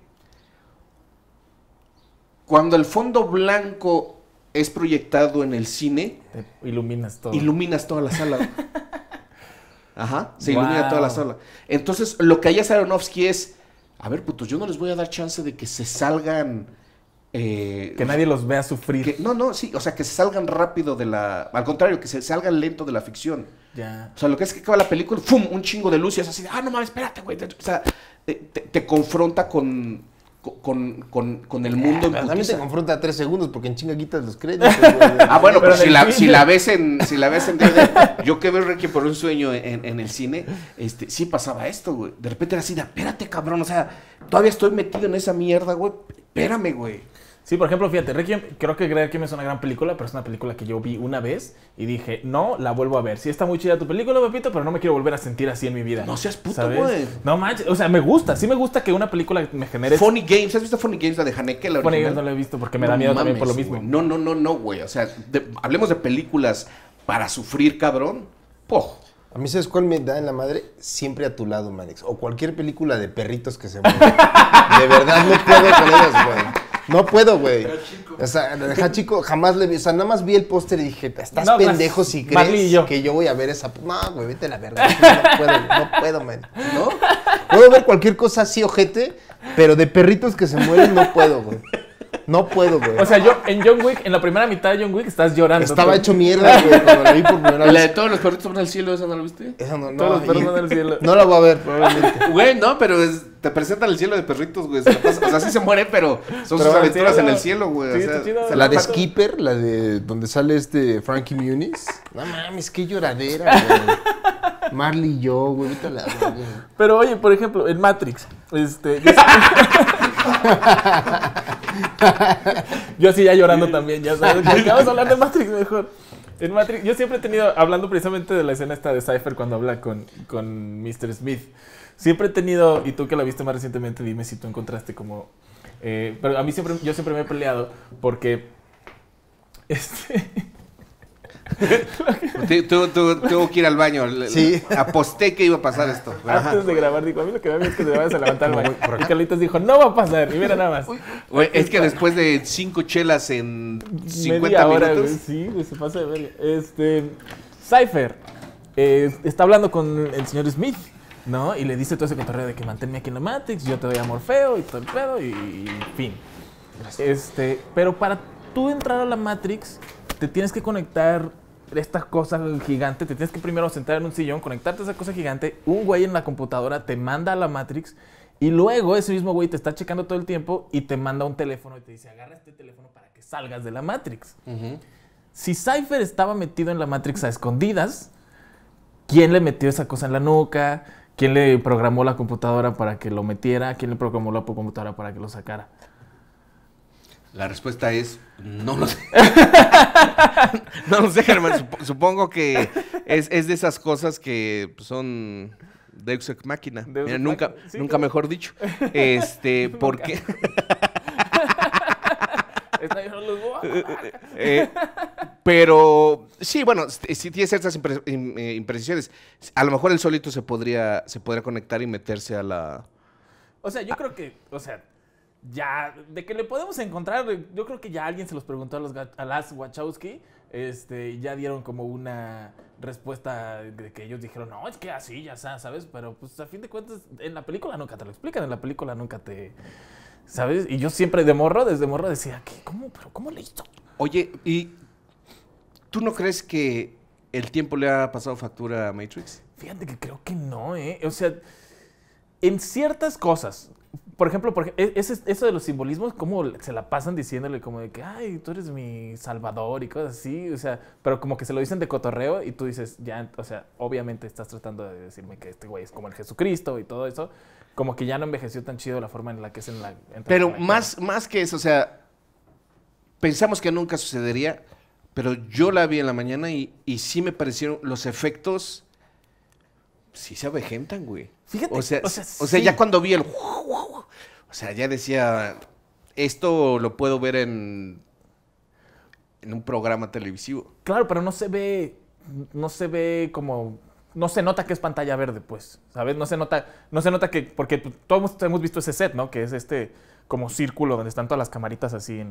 Cuando el fondo blanco es proyectado en el cine, te iluminas todo. Iluminas toda la sala. Ajá, se ilumina toda la sala. Entonces, lo que hace Aronofsky es, a ver, putos, yo no les voy a dar chance de que se salgan... que nadie los vea sufrir. Sí, o sea, que se salgan rápido de la... Al contrario, que se salgan lento de la ficción. Ya. O sea, lo que es que acaba la película, ¡fum! Un chingo de luz y es así de, no mames, espérate, güey. O sea, te confronta con el mundo en También putiza. te confronta a 3 segundos porque en chinga quitas los créditos. Bueno, pero si la ves en DVD, yo que veo Requiem por un sueño en el cine, sí pasaba esto, güey. De repente era así de, espérate, cabrón, o sea, todavía estoy metido en esa mierda, güey. Espérame, güey. Sí, por ejemplo, fíjate, creo que Requiem es una gran película, pero es una película que yo vi una vez y dije, no, la vuelvo a ver. Sí está muy chida tu película, Pepito, pero no me quiero volver a sentir así en mi vida. No seas puto, güey. No manches, o sea, me gusta que una película me genere... Funny Games, ¿has visto Funny Games, la de Haneke, la original? Funny Games no la he visto porque me da miedo también por lo mismo. Güey. No, güey, o sea, hablemos de películas para sufrir, cabrón. A mí, ¿sabes cuál me da en la madre? Siempre a tu lado, Manix. O cualquier película de perritos que se mueven. De verdad no puedo con ellas, güey. No puedo, güey. O sea, Hachiko jamás le vi. O sea, nada más vi el póster y dije, estás pendejo si crees que yo voy a ver esa... No, güey, vete a la verga. No puedo, man. ¿No? Puedo ver cualquier cosa así, ojete, pero de perritos que se mueren no puedo, güey. No puedo, güey. O sea, yo en John Wick, en la primera mitad de John Wick, estás llorando. Estaba hecho mierda, güey, cuando la vi por primera vez. ¿La de todos los perritos van al cielo, esa no la viste? Esa no. Todos los perros van al cielo. No la voy a ver, probablemente. Güey, no, pero te presentan el cielo de perritos, güey. O sea, sí se mueren, pero son sus aventuras en el cielo, güey. Sí, o sea, la de Skipper, la de donde sale Frankie Muniz. No mames, qué lloradera, güey. Marley y yo, güey, ahorita la... Pero oye, por ejemplo, en Matrix, yo así ya llorando también, ya sabes. Vamos a hablar de Matrix mejor. En Matrix, yo siempre he tenido, hablando precisamente de la escena esta de Cypher cuando habla con Mr. Smith, siempre he tenido, y tú que la viste más recientemente, dime si tú encontraste como... pero a mí yo siempre me he peleado porque... Tengo que ir al baño. Sí. Aposté que iba a pasar esto. Antes de grabar, dijo, a mí lo que me da es que te vayas a levantar al baño. Y Carlitos dijo, no va a pasar. Y mira nada más. Güey, es que después de 5 chelas en 50 media hora, minutos. Güey, sí, güey, se pasa de verga. Cypher está hablando con el señor Smith, ¿no? Y le dice todo ese cotorreo de que manténme aquí en la Matrix, yo te doy a Morfeo y todo el pedo y fin. Pero para tú entrar a la Matrix, te tienes que conectar esta cosa gigante, te tienes que primero sentar en un sillón, conectarte a esa cosa gigante, un güey en la computadora te manda a la Matrix y luego ese mismo güey te está checando todo el tiempo y te manda un teléfono y te dice, agarra este teléfono para que salgas de la Matrix. Si Cypher estaba metido en la Matrix a escondidas, quién le metió esa cosa en la nuca, quién le programó la computadora para que lo metiera, quién le programó la computadora para que lo sacara. La respuesta es, no lo sé. No lo sé, Germán. Supongo que es de esas cosas que son Deus Ex Machina. Deus Mira, Ex nunca, Machina, sí, nunca claro. mejor dicho. Porque... pero sí, bueno, sí tiene ciertas imprecisiones. A lo mejor él solito se podría conectar y meterse a la... O sea, yo creo que, ya, de que le podemos encontrar, yo creo que ya alguien se los preguntó a las Wachowski, ya dieron como una respuesta de que ellos dijeron, no, es que así, ya ¿sabes? Pero pues a fin de cuentas, en la película nunca te lo explican, en la película nunca te... ¿Sabes? Y yo siempre desde morro decía, ¿cómo le hizo? Oye, ¿y tú no crees que el tiempo le ha pasado factura a Matrix? Fíjate que creo que no, ¿eh? O sea, en ciertas cosas, por ejemplo, eso de los simbolismos, cómo se la pasan diciéndole como de que, ay, tú eres mi salvador y cosas así, o sea, pero como que se lo dicen de cotorreo y tú dices, ya, o sea, obviamente estás tratando de decirme que este güey es como el Jesucristo y todo eso, como que ya no envejeció tan chido la forma en la que es en la... Pero más que eso, o sea, pensamos que nunca sucedería, pero yo la vi en la mañana y sí me parecieron los efectos, sí se avejentan, güey. Fíjate, o sea, sí. ya cuando vi el... O sea, ya decía, esto lo puedo ver en un programa televisivo. Claro, pero no se ve como... No se nota que es pantalla verde, pues, ¿sabes? No se nota que... Porque todos hemos visto ese set, ¿no? Que es como círculo donde están todas las camaritas así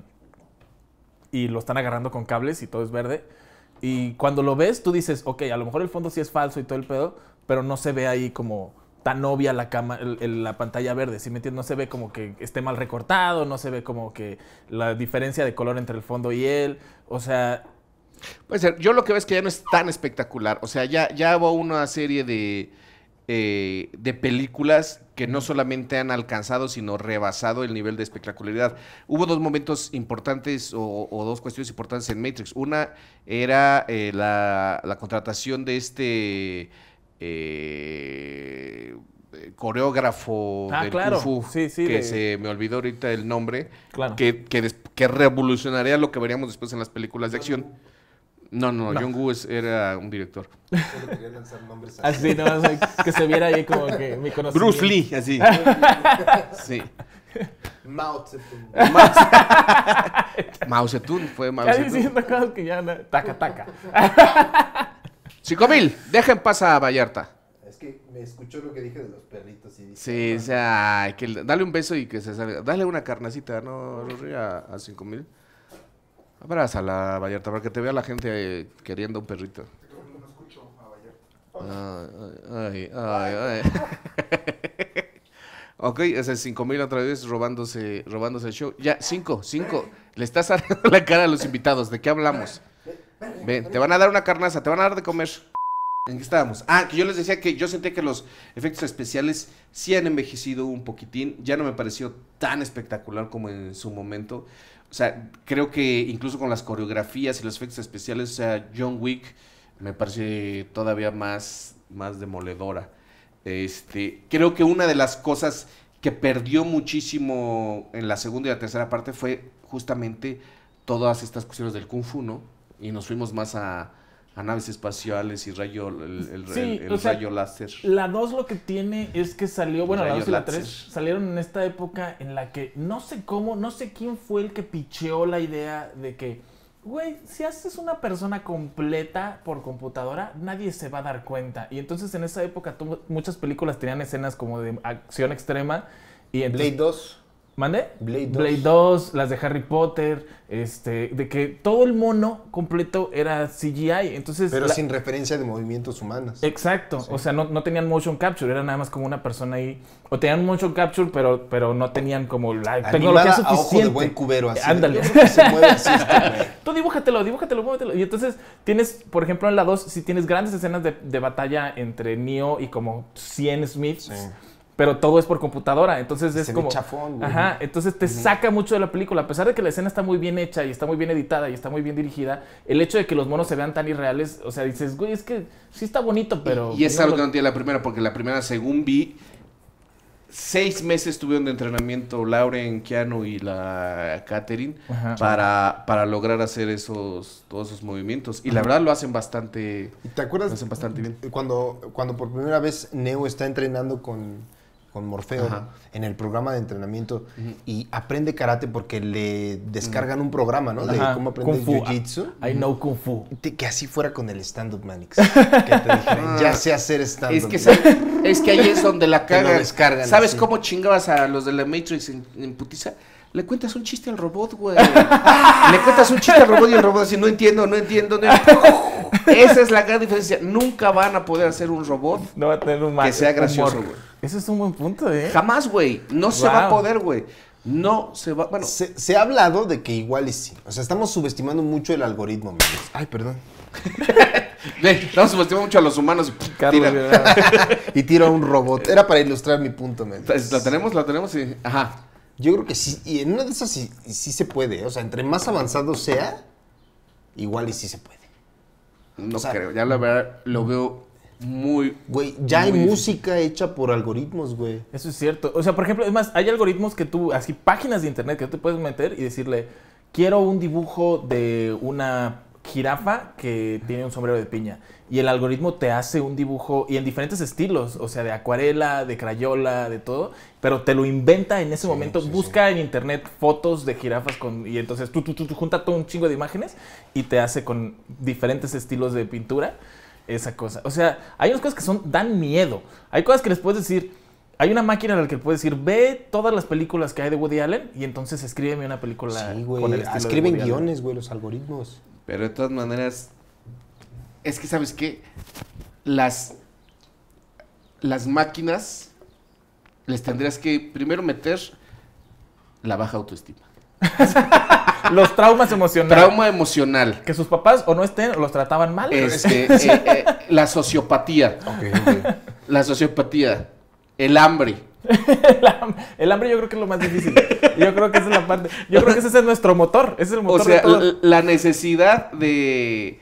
y lo están agarrando con cables y todo es verde. Y cuando lo ves, tú dices, ok, a lo mejor el fondo sí es falso y todo el pedo, pero no se ve ahí como tan obvia la pantalla verde, ¿sí me entiendes? No se ve como que esté mal recortado, no se ve como que la diferencia de color entre el fondo y él, o sea... Puede ser. Yo lo que veo es que ya no es tan espectacular. O sea, ya hubo una serie de películas que no solamente han alcanzado, sino rebasado el nivel de espectacularidad. Hubo dos momentos importantes o dos cuestiones importantes en Matrix. Una era la contratación de coreógrafo del claro. Kung Fu, Sí, que se me olvidó ahorita el nombre, Claro. que revolucionaría lo que veríamos después en las películas de acción. No, John Woo era un director. Solo quería lanzar nombres Así, no, o sea, que se viera ahí como que mi conocimiento. Bruce Lee, así. Sí. Mao Zedong. Mao Zedong, fue Mao Ya Zedong. diciendo cosas que ya no... Taca. 5,000, deja en paz a Vallarta. Es que me escuchó lo que dije de los perritos y dije, Sí, o sea, dale un beso y que se salga. Dale una carnacita, ¿no, Rory? A 5,000. Abrázala, Vallarta, para que te vea la gente queriendo un perrito. no escucho a Vallarta. Ay. Ok, ese es 5,000 otra vez robándose el show. Ya, 5. Le estás arreglando la cara a los invitados. ¿De qué hablamos? Ven, te van a dar una carnaza, te van a dar de comer. ¿En qué estábamos? Que yo les decía que yo sentí que los efectos especiales sí han envejecido un poquitín. Ya no me pareció tan espectacular como en su momento. O sea, creo que incluso con las coreografías y los efectos especiales, o sea, John Wick me parece todavía más demoledora. Creo que una de las cosas que perdió muchísimo en la segunda y la tercera parte fue justamente todas estas cuestiones del Kung Fu, ¿no? Y nos fuimos más a naves espaciales y rayo láser. La 2 lo que tiene es que salió, bueno, la 2 y la 3 láser. salieron en esta época en la que no sé quién fue el que picheó la idea de que, güey, si haces una persona completa por computadora, nadie se va a dar cuenta. Y entonces en esa época muchas películas tenían escenas como de acción extrema. Y entonces, Blade 2. ¿Mande? Blade 2. Blade 2, las de Harry Potter, de que todo el mono completo era CGI, entonces... Pero sin referencia de movimientos humanos. Exacto, Sí. o sea, no tenían motion capture, era nada más como una persona ahí, o tenían motion capture, pero no tenían como la tecnología suficiente. A ojo de buen cubero, así. Ándale. Yo creo que se mueve así güey. Tú dibújatelo, muévetelo. Y entonces tienes, por ejemplo, en la 2, si tienes grandes escenas de batalla entre Neo y como 100 Smiths, Sí. pero todo es por computadora, entonces es Se ve como... chafón, güey. Ajá, entonces te saca mucho de la película, a pesar de que la escena está muy bien hecha y está muy bien editada y está muy bien dirigida, el hecho de que los monos se vean tan irreales, o sea, dices, güey, es que sí está bonito, pero... Y es algo que no tiene la primera, porque la primera, según vi, 6 meses tuvieron de entrenamiento Lauren, Keanu y la Catherine Ajá. para lograr hacer todos esos movimientos. Y la verdad lo hacen bastante, ¿Y ¿Te acuerdas lo hacen bastante bien. cuando por primera vez Neo está entrenando con Morfeo Ajá. en el programa de entrenamiento y aprende karate porque le descargan un programa, ¿no? De Ajá, cómo aprender Kung Fu. jiu-jitsu. I know Kung Fu. Que así fuera con el stand-up, Manix. Que te dijeran, ya sé hacer stand-up. Es que ahí es donde la Te lo cagan. descargan ¿Sabes así. cómo chingabas a los de la Matrix en putiza? Le cuentas un chiste al robot, güey. Le cuentas un chiste al robot y el robot así, no entiendo. Esa es la gran diferencia. Nunca van a poder hacer un robot No va a tener un mal que sea gracioso, humor. güey. Ese es un buen punto, ¿eh? Jamás, güey. No se va a Wow. poder, güey. No se va. Bueno, Se ha hablado de que igual y sí. O sea, estamos subestimando mucho el algoritmo, Manix. Ay, perdón. estamos subestimando mucho a los humanos. Carlos, Tira. ¿verdad? Y tiro a un robot. Era para ilustrar mi punto, Manix. La tenemos, sí. Ajá. Yo creo que sí, y en una de esas sí se puede. O sea, entre más avanzado sea, igual y sí se puede. No O sea, creo. Ya la verdad lo veo muy. Güey, ya hay Muy difícil. música hecha por algoritmos, güey. Eso es cierto. O sea, por ejemplo, es más, hay algoritmos que tú, así, páginas de internet que tú te puedes meter y decirle, quiero un dibujo de una jirafa que tiene un sombrero de piña. Y el algoritmo te hace un dibujo, y en diferentes estilos, o sea, de acuarela, de crayola, de todo, pero te lo inventa en ese momento. Busca en internet fotos de jirafas y entonces tú junta todo un chingo de imágenes y te hace con diferentes estilos de pintura esa cosa. O sea, hay unas cosas que dan miedo. Hay cosas que les puedes decir. Hay una máquina a la que le puedes decir, ve todas las películas que hay de Woody Allen y entonces escríbeme una película Sí, con el güey. estilo de Escriben Woody Allen. guiones, güey, los algoritmos. Pero de todas maneras, es que, ¿sabes qué? Las máquinas les tendrías que primero meter la baja autoestima. Los traumas emocionales. Trauma emocional. Que sus papás o no estén o los trataban mal. La sociopatía. La sociopatía. El hambre. El hambre yo creo que es lo más difícil. Yo creo que esa es la parte. Yo creo que ese es nuestro motor. Ese es el motor O sea, de todo. la necesidad del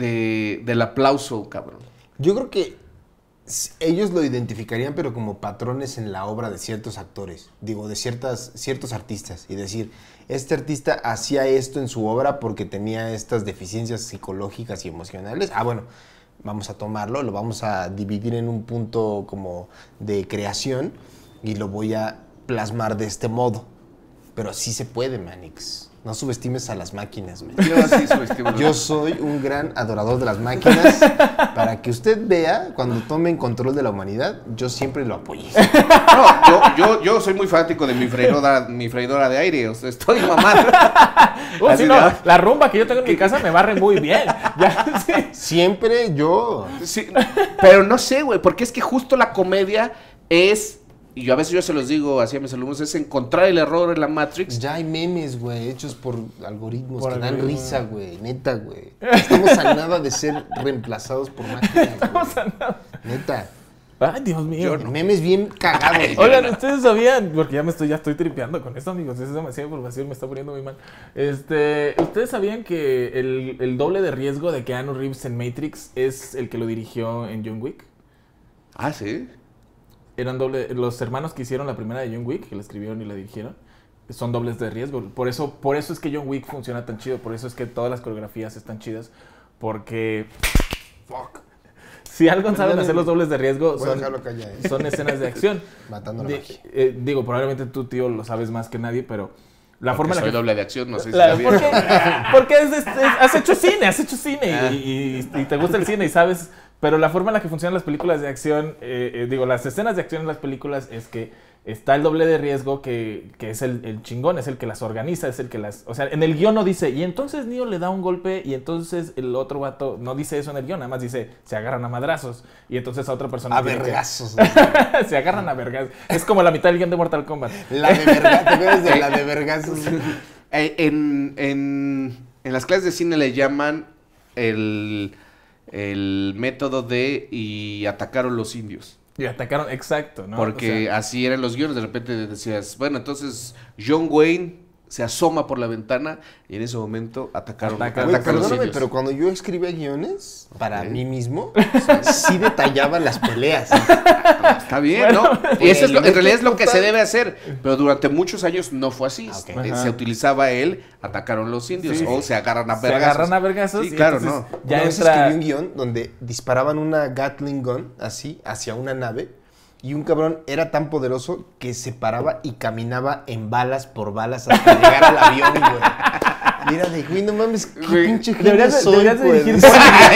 aplauso, cabrón. Yo creo que ellos lo identificarían, pero como patrones en la obra de ciertos actores. Digo, de ciertos artistas. Y decir, este artista hacía esto en su obra porque tenía estas deficiencias psicológicas y emocionales. Ah, bueno, vamos a tomarlo, lo vamos a dividir en un punto como de creación y lo voy a plasmar de este modo. Pero sí se puede, Manix. No subestimes a las máquinas, man. Yo sí subestimo. Yo soy un gran adorador de las máquinas. Para que usted vea, cuando tomen control de la humanidad, yo siempre lo apoyé. No, yo soy muy fanático de mi freidora de aire. O sea, estoy mamado. Sí, no, la rumba que yo tengo en mi casa me barre muy bien. Ya, sí. Siempre yo. Sí, pero no sé, güey, porque es que justo la comedia es, y yo a veces se los digo así a mis alumnos, es encontrar el error en la Matrix. Ya hay memes, güey, hechos por algoritmos Por que dan algoritmos. risa, güey. Neta, güey. Estamos a nada de ser reemplazados por máquinas. Estamos güey. a nada. Neta. Ay, Dios mío. Memes bien cagados. güey. Oigan, ustedes sabían, porque ya estoy tripeando con esto, amigos, es demasiada información, me está poniendo muy mal. ¿Ustedes sabían que el doble de riesgo de Keanu Reeves en Matrix es el que lo dirigió en John Wick? Ah, sí. Los hermanos que hicieron la primera de John Wick, que la escribieron y la dirigieron, son dobles de riesgo. Por eso es que John Wick funciona tan chido, por eso es que todas las coreografías están chidas, porque... Fuck. Si algo saben hacer los dobles de riesgo Voy a dejarlo callar, son escenas de acción. Matando la magia. Digo, probablemente tú, tío, lo sabes más que nadie, pero la forma en la soy que... doble de acción, no sé si sabía. Porque has hecho cine y te gusta el cine y sabes... Pero la forma en la que funcionan las películas de acción, las escenas de acción en las películas es que está el doble de riesgo que es el chingón, es el que las organiza, es el que las... O sea, en el guión no dice, y entonces Neo le da un golpe y entonces el otro vato no dice eso en el guión, nada más dice, se agarran a madrazos y entonces a otra persona... A vergazos. Se agarran a vergazos. Es como la mitad del guión de Mortal Kombat. La de vergazos. ¿Te acuerdas de la de vergazos? En las clases de cine le llaman el método de y atacaron los indios. Y atacaron, exacto, ¿no? Porque O sea, así eran los guiones. De repente decías, bueno, entonces John Wayne se asoma por la ventana y en ese momento atacaron Güey, los perdóname, indios. pero cuando yo escribía guiones para Ok. mí mismo, sí detallaba las peleas. Está bien, ¿no? Y eso es le en realidad es lo metes que se puta- debe hacer. Pero durante muchos años no fue así. ok. Se Ajá. utilizaba él, atacaron los indios Sí. o se agarran a se vergazos. agarran a vergazos. Sí, y claro, entonces ¿no? Ya Una vez entra... escribí un guión donde disparaban una Gatling gun, así, hacia una nave, y un cabrón era tan poderoso que se paraba y caminaba en balas por balas hasta llegar al avión, güey. Y era de, güey, no mames, qué Güey, pinche genio deberías soy, de güey. dirigir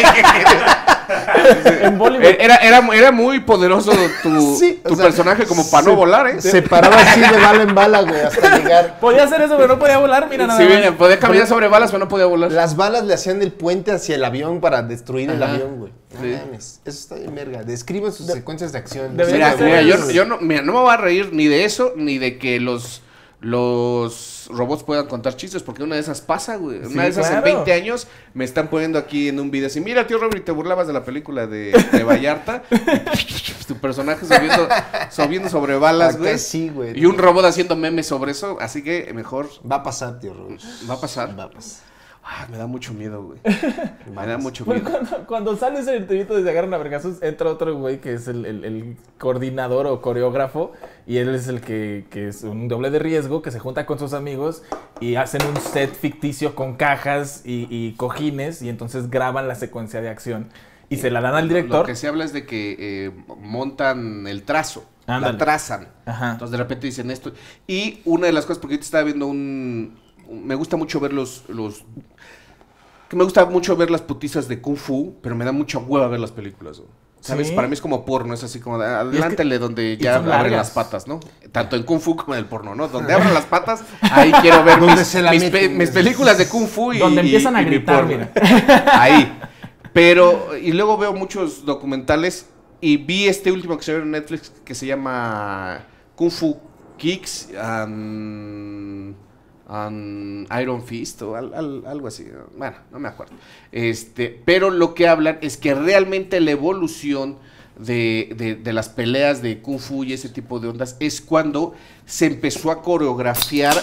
en Bollywood. Era muy poderoso tu, Sí, o tu sea, personaje como para no volar, ¿eh? Se paraba así de bala en bala, güey, hasta llegar. Podía hacer eso, pero no podía volar. Mira, nada Sí, más. bien, podía caminar sobre balas, pero no podía volar. Las balas le hacían el puente hacia el avión para destruir el Ajá. avión, güey. No Sí. mames, eso está bien verga. Describan sus secuencias de acción. debería Mira, ser mira, eso. yo no me voy a reír ni de eso, ni de que los robots puedan contar chistes, porque una de esas pasa, güey. Una Sí, de esas claro. en 20 años me están poniendo aquí en un video así, mira, tío Robert, te burlabas de la película de Vallarta. Tu personaje subiendo sobre balas, Acá güey. sí, güey. Y un robot haciendo memes sobre eso, así que mejor Va a pasar, tío Robert. va a pasar. Va a pasar. Ah, me da mucho miedo, güey. Me da mucho Bueno, miedo. cuando sale ese entrevista de se agarran a vergazos, entra otro güey que es el coordinador o coreógrafo, y él es el que es un doble de riesgo, que se junta con sus amigos y hacen un set ficticio con cajas y cojines, y entonces graban la secuencia de acción y se la dan al Lo director. que se habla es de que montan el trazo, Ándale. la trazan. Ajá. Entonces de repente dicen esto. Y una de las cosas, porque ahorita estaba viendo me gusta mucho ver que me gusta mucho ver las putizas de Kung Fu, pero me da mucha hueva ver las películas, ¿no? ¿Sabes? Sí. Para mí es como porno, es así como de, adelántale donde ya son abren largas. las patas, ¿no? Tanto en Kung Fu como en el porno, ¿no? Donde abren las patas, ahí quiero ver Donde se la meten. mis películas de Kung Fu y Donde empiezan a y mi gritar, porno. mira. Ahí. Pero, y luego veo muchos documentales y vi este último que se ve en Netflix que se llama Kung Fu Kicks and Iron Fist o algo así. Bueno, no me acuerdo. Pero lo que hablan es que realmente la evolución de las peleas de Kung Fu y ese tipo de ondas es cuando se empezó a coreografiar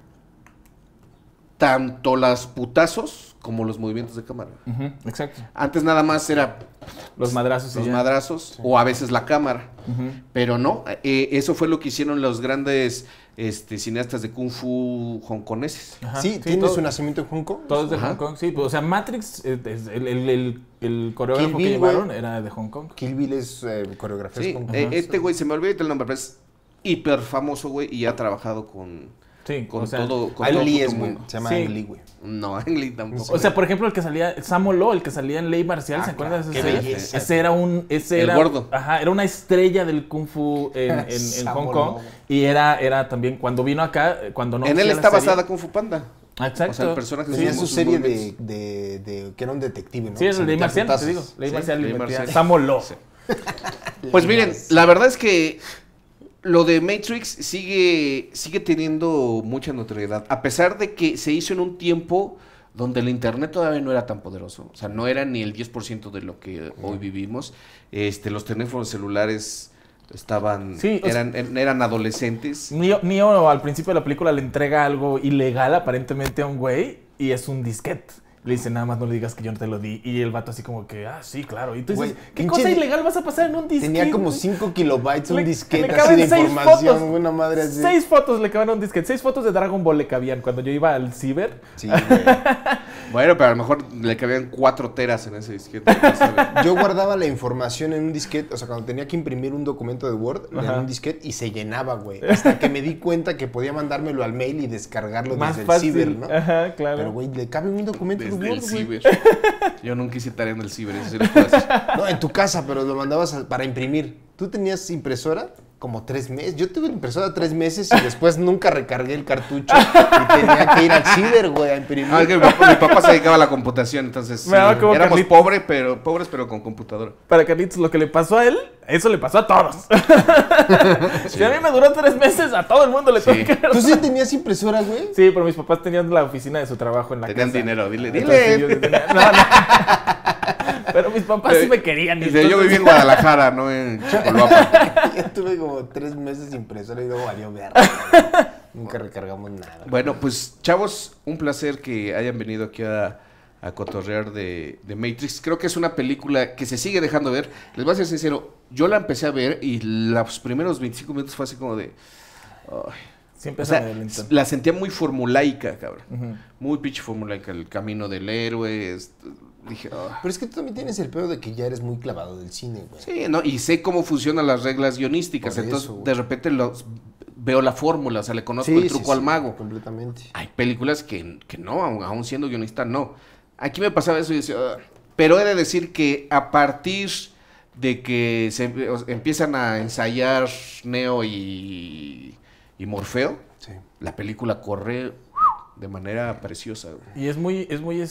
tanto los putazos como los movimientos de cámara. Ujú, exacto. Antes nada más era Los madrazos y los ya. madrazos o a veces la cámara. Ujú. Pero no, eso fue lo que hicieron los grandes cineastas de Kung Fu hongkoneses. Ajá, Sí, ¿tiene todo- su nacimiento en Hong Kong? Todo es de Ajá. Hong Kong, sí. Pues, o sea, Matrix, el coreógrafo Kill que Bill, güey. llevaron era de Hong Kong. Kill Bill es coreografía Sí, de Hong Kong. este güey, se me olvidó el nombre, pero es hiper famoso, güey, y ha trabajado con Sí, con o sea, todo Ang el Lee puto es, güey. mundo. Se llama Sí. Ang Lee, güey. No, Ang Lee tampoco. O sea, por ejemplo, el que salía, Samo Lo, el que salía en Ley Marcial, Ah, ¿se acuerdan claro, de esa qué serie? belleza. Ese era ese El era, gordo. Ajá, era una estrella del Kung Fu en Samo Hong Lo, Kong. güey. Y era también, cuando vino acá, cuando no en él hacía la está serie- basada Kung Fu Panda. Exacto. O sea, el personaje Tenía sí, su sus serie movimientos. de que era un detective, ¿no? Sí, es Se el Ley metía Marcial, te putazos. digo. Ley Sí, Marcial Ley y metía Marcial. Samo Lo. Sí. Pues miren, la verdad es que lo de Matrix sigue teniendo mucha notoriedad, a pesar de que se hizo en un tiempo donde el internet todavía no era tan poderoso, o sea, no era ni el 10% de lo que hoy vivimos. Los teléfonos celulares Sí, o sea- eran adolescentes. Neo al principio de la película le entrega algo ilegal aparentemente a un güey y es un disquete. Le dice, nada más no le digas que yo no te lo di. Y el vato así como que, sí, claro. Y tú dices, Güey, ¿qué pinche cosa di- ilegal vas a pasar en un disquete? Tenía como güey? 5 kilobytes un Le disquete así caben de 6 información, fotos. una madre así. 6 fotos le caben a un disquete. 6 fotos de Dragon Ball le cabían cuando yo iba al ciber. Sí, güey. Bueno, pero a lo mejor le cabían 4 teras en ese disquete. no sabe. Yo guardaba la información en un disquete, o sea, cuando tenía que imprimir un documento de Word, le daba Ajá. un disquete y se llenaba, güey. Hasta que me di cuenta que podía mandármelo al mail y descargarlo Más desde fácil. el ciber, ¿no? Ajá, claro. Pero, güey, le cabe un documento de Desde el Word, güey. ciber. Yo nunca hice tarea en el ciber, eso sí lo puedo decir. No, en tu casa, pero lo mandabas para imprimir. ¿Tú tenías impresora? Como 3 meses. Yo tuve impresora 3 meses y después nunca recargué el cartucho y tenía que ir al ciber, güey, a imprimir. Ah, es que mi papá se dedicaba a la computación, entonces Me daba como éramos Carlitos. pobres pero con computadora. Para Carlitos, lo que le pasó a él, eso le pasó a todos. Si a mí me duró 3 meses, a todo el mundo le Sí. tuvo que ¿Tú sí tenías impresora, güey? Sí, pero mis papás tenían la oficina de su trabajo en la Tenían casa. dinero, dile. Entonces, yo tenía- no. Pero mis papás sí me querían. Dice, yo viví en Guadalajara, no en Chicoloapa. Yo tuve como 3 meses impresora y luego valió verga. Nunca recargamos nada. Bueno, pues, chavos, un placer que hayan venido aquí a cotorrear de Matrix. Creo que es una película que se sigue dejando ver. Les voy a ser sincero, yo la empecé a ver y los primeros 25 minutos fue así como de... ay. Siempre O sea, la sentía muy formulaica, cabrón. Muy pinche formulaica. El camino del héroe. Dije, Pero es que tú también tienes el pedo de que ya eres muy clavado del cine, güey. sí, ¿no? Y sé cómo funcionan las reglas guionísticas. Por Entonces, eso, de repente veo la fórmula, o sea, le conozco el truco al mago. Completamente. Hay películas que no, aún siendo guionista, no. Aquí me pasaba eso y decía, pero he de decir que a partir de que empiezan a ensayar Neo y Morfeo, Sí. la película corre de manera preciosa. Güey. Y es muy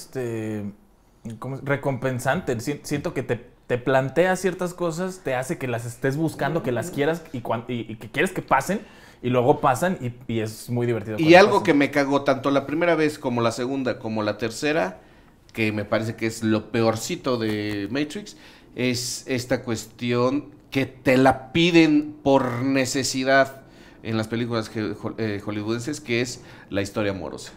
recompensante. Siento que te plantea ciertas cosas, te hace que las estés buscando, que las quieras y que quieres que pasen, y luego pasan y es muy divertido. Y algo que me cagó tanto la primera vez como la segunda como la tercera, que me parece que es lo peorcito de Matrix, es esta cuestión que te la piden por necesidad en las películas hollywoodenses, que es la historia amorosa.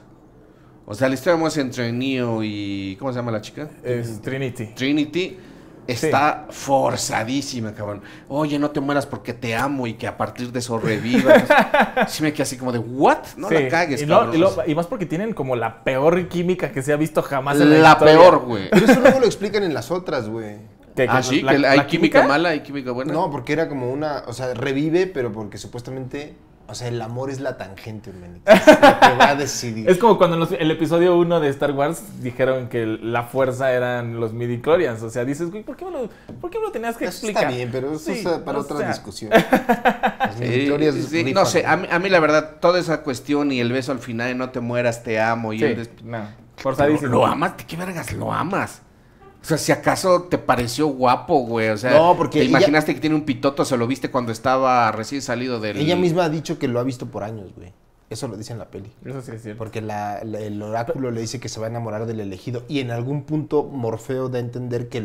O sea, la historia amorosa entre Neo y... ¿cómo se llama la chica? Es Trinity. Trinity. Está forzadísima, cabrón. Oye, no te mueras porque te amo y que a partir de eso revivas. Sí me quedé así como de, ¿what? No Sí. la cagues, y, cabrón. y más porque tienen como la peor química que se ha visto jamás en la La historia. peor, güey. Pero eso luego lo explican en las otras, güey. Sí, que hay química mala, hay química buena. No, porque era como una... O sea, revive, pero porque supuestamente... O sea, el amor es la tangente, Menix. Lo que va a decidir. Es como cuando en el episodio 1 de Star Wars dijeron que la fuerza eran los midichlorians. O sea, dices, güey, ¿por qué me lo tenías que Eso explicar? está bien, pero eso Sí, es para o otra sea, discusión. Las midichlorians Sí, rifan. no sé, a mí la verdad, toda esa cuestión y el beso al final, no te mueras, te amo. Y Sí, el no, forzadísimo. ¿Lo amas? ¿De qué vergas lo amas? O sea, si acaso te pareció guapo, güey. O sea, No, porque te ella- imaginaste que tiene un pitoto, se lo viste cuando estaba recién salido del... Ella misma ha dicho que lo ha visto por años, güey. Eso lo dice en la peli. Eso sí es cierto. Porque el oráculo le dice que se va a enamorar del elegido. Y en algún punto Morfeo da a entender que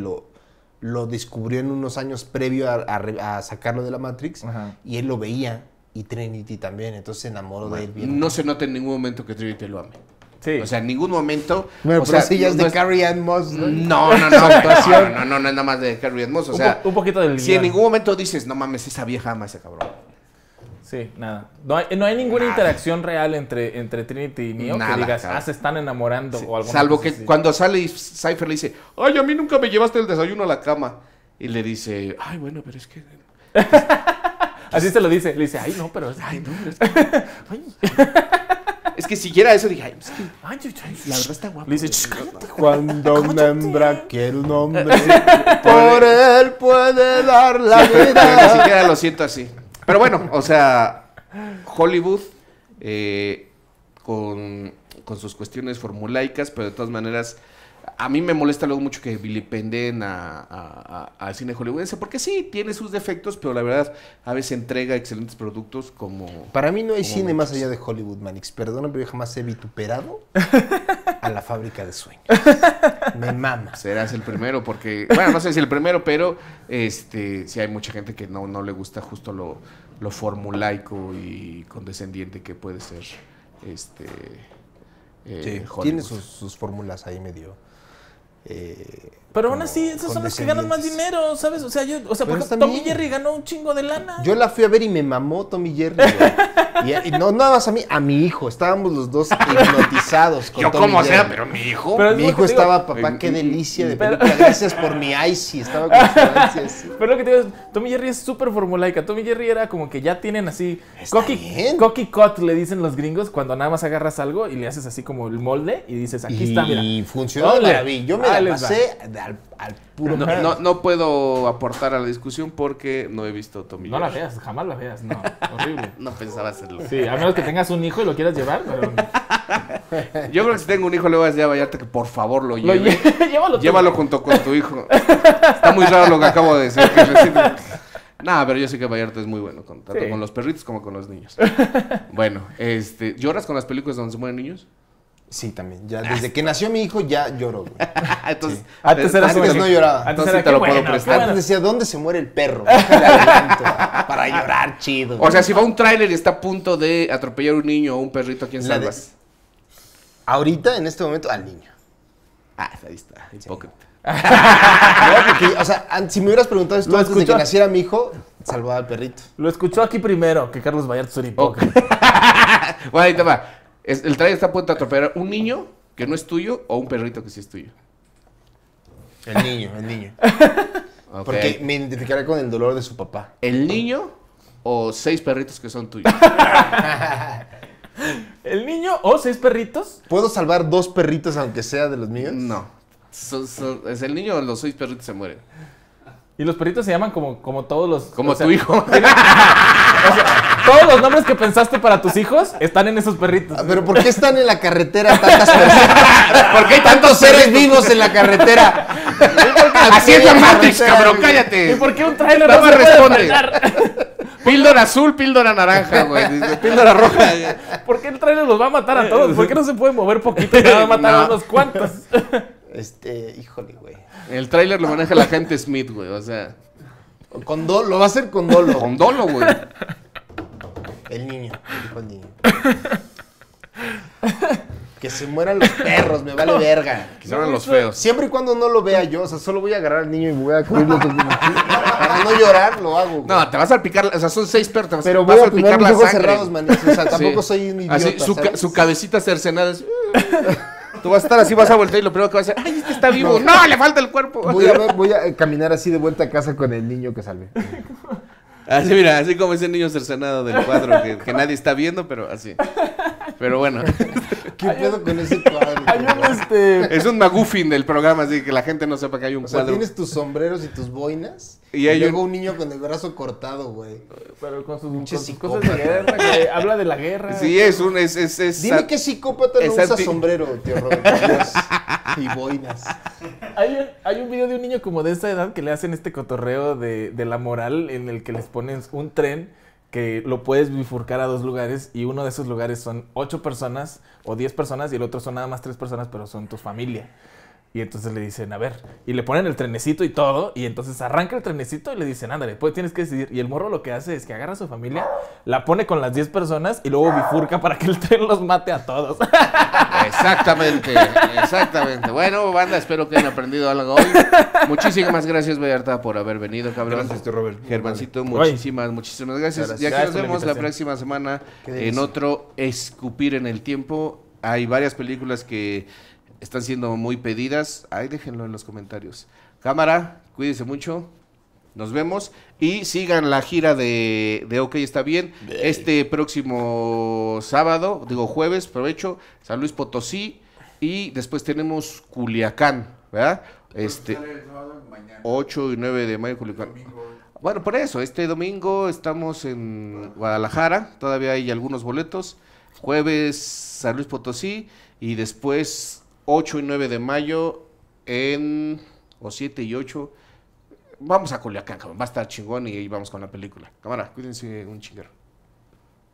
lo descubrió en unos años previo a sacarlo de la Matrix. Ajá. Y él lo veía. Y Trinity también. Entonces se enamoró de él bien. No se nota en ningún momento que Trinity lo ame. Sí. O sea, en ningún momento... Bueno, o pero sea, sí ya es no de Carrie Ann Moss, ¿no? No, no es nada más de Carrie Ann Moss. O sea, un poquito del si en guión. ningún momento dices, no mames, esa vieja ama a ese cabrón. Sí, nada. No hay ninguna interacción real entre Trinity y Neo Nada, que digas, cabrón. se están enamorando o algo Salvo que cuando sale y Cypher le dice, ay, a mí nunca me llevaste el desayuno a la cama. Y le dice, ay, bueno, pero es que... Así se lo dice. Le dice, ay, no, pero... Ay, no, pero es que... Es que siquiera eso dije, ay, es que Ay, la verdad está guapo. Le dice, "Shh, cállate". Cuando una hembra quiere un hombre, por él puede dar la Sí, pero ni vida. siquiera lo siento así. Pero bueno, o sea, Hollywood con sus cuestiones formulaicas, pero de todas maneras, a mí me molesta luego mucho que vilipenden al cine hollywoodense, porque sí, tiene sus defectos, pero la verdad, a veces entrega excelentes productos como... Para mí no hay como cine más Matrix. allá de Hollywood, Manix. Perdona, pero yo jamás he vituperado a la fábrica de sueños. Me mama. Serás el primero, porque, bueno, no sé si el primero, pero sí hay mucha gente que no le gusta justo lo formulaico y condescendiente que puede ser Sí, Hollywood. tiene sus fórmulas ahí medio... Pero aún como así, esos son los que ganan más condescendientes. dinero, ¿sabes? O sea, Pero por ejemplo, está Tom y bien. Jerry ganó un chingo de lana. Yo la fui a ver y me mamó Tom y Jerry, güey. Y no nada más a mí, a mi hijo. Estábamos los dos hipnotizados con Yo Tom como y sea, Jerry. pero mi hijo... Pero es Mi lo hijo que te digo. estaba, papá, qué delicia de Pero- película. Gracias por mi icy. Estaba con su icy así. Pero lo que te digo es, Tom y Jerry es súper formulaica. Tom y Jerry era como que ya tienen así... bien. Cocky cut le dicen los gringos cuando nada más agarras algo y le haces así como el molde y dices, aquí está, mira. Y funcionó de Ole. maravilla. Yo me Ahí la les va. pasé al puro... No puedo aportar a la discusión porque no he visto Tommy. No la veas, jamás la veas, no, horrible. No pensaba hacerlo. Sí, a menos que tengas un hijo y lo quieras llevar, pero... Yo creo que si tengo un hijo le voy a decir a Vallarta que por favor lo Lo lleve. Llévalo tú. Llévalo junto con tu hijo. Está muy raro lo que acabo de decir. Que recién... Nada, pero yo sé que Vallarta es muy bueno, tanto Sí. con los perritos como con los niños. Bueno, ¿lloras con las películas donde se mueren niños? Sí, también. Ya, desde que nació mi hijo ya lloro, güey. Entonces, Antes era Antes no lloraba. Antes Entonces era te lo qué puedo bueno, prestar. qué bueno. Antes decía, ¿dónde se muere el perro? Déjale adelanto, para llorar chido. o sea, si va un tráiler y está a punto de atropellar a un niño o un perrito, ¿a quién La de- salvas? Ahorita, en este momento, al niño. Ah, ahí está, hipócrita. No, porque, o sea, si me hubieras preguntado esto Lo antes de escucho. que naciera mi hijo, salvaba al perrito. Lo escuchó aquí primero, que Carlos Vallarta es un hipócrita. Bueno, ahí te va. El tráiler está a punto de atropellar a un niño que no es tuyo o un perrito que sí es tuyo. El niño, el niño. Ok. Porque me identificaré con el dolor de su papá. ¿El niño o 6 perritos que son tuyos? ¿El niño o 6 perritos? ¿Puedo salvar 2 perritos aunque sea de los míos? No. Es el niño o los 6 perritos se mueren. Y los perritos se llaman como todos los... Como o sea, tu hijo. o sea, todos los nombres que pensaste para tus hijos están en esos perritos. Ah, pero ¿por qué están en la carretera tantas personas? ¿Por qué hay Tantos seres vivos en la carretera. Así es la Matrix, carretera, cabrón, güey. ¿Y cállate. por qué un tráiler Nada no más se puede responde. frenar? Píldora azul, píldora naranja, güey. Dice, píldora roja. ¿Por qué el tráiler los va a matar a todos? ¿Por qué no se puede mover poquito y nada va a matar a No. unos cuantos? Híjole, güey. El tráiler lo maneja la gente Smith, güey. O sea, Con dolo, lo va a hacer con dolo. con dolo, güey. El niño, dijo el niño. Que se mueran los perros, me vale verga. Que son los feos. Siempre y cuando no lo vea yo, o sea, solo voy a agarrar al niño y me voy a cubrirlo con para no llorar, lo hago. güey. No, te vas a salpicar, o sea, son 6 perros, te vas, Pero vas voy a a tener salpicar mis la ojos sangre. cerrados, man. O sea, tampoco Sí. soy un idiota. Así, ¿sabes? su cabecita cercenada es... Tú vas a estar así, vas a voltear y lo primero que vas a hacer, ¡ay, este está vivo! ¡No, le falta el cuerpo! Voy a caminar así de vuelta a casa con el niño que salve. Así, mira, así como ese niño cercenado del cuadro que nadie está viendo, pero así. Pero bueno, ¿Qué pedo con ese cuadro? Hay un es un McGuffin del programa, así que la gente no sepa que hay un O sea, cuadro. tienes tus sombreros y tus boinas. Y Y hay luego un- un niño con el brazo cortado, güey. Pero con sus Pinche cosas de psicópata. guerra, güey. Habla de la guerra. Sí, es Dime qué psicópata no es usa anti- sombrero, tío Roberto. Dios. Y boinas. Hay un video de un niño como de esa edad que le hacen este cotorreo de la moral en el que les ponen un tren que lo puedes bifurcar a 2 lugares y uno de esos lugares son 8 personas o 10 personas y el otro son nada más 3 personas, pero son tu familia. Y entonces le dicen, a ver, y le ponen el trenecito y todo, y entonces arranca el trenecito y le dicen, ándale, pues tienes que decidir. Y el morro lo que hace es que agarra a su familia, la pone con las 10 personas y luego bifurca para que el tren los mate a todos. Exactamente, exactamente. Bueno, banda, espero que hayan aprendido algo hoy. Muchísimas gracias, Vallarta, por haber venido, cabrón. Gracias, tío Robert. Germancito, Oye. muchísimas gracias. Gracias. Y aquí Gracias nos por la vemos la invitación. próxima semana Qué en delicia. otro Escupir en el Tiempo. Hay varias películas que están siendo muy pedidas. Ahí déjenlo en los comentarios. Cámara, cuídense mucho. Nos vemos y sigan la gira de OK Está Bien. Este próximo sábado, digo jueves, provecho, San Luis Potosí y después tenemos Culiacán, ¿verdad? 8 y 9 de mayo Culiacán. Bueno, por eso, este domingo estamos en Guadalajara, todavía hay algunos boletos. Jueves San Luis Potosí y después 8 y 9 de mayo o 7 y 8. Vamos a Culiacán, cabrón. Va a estar chingón y ahí vamos con la película. Cámara, cuídense un chingero.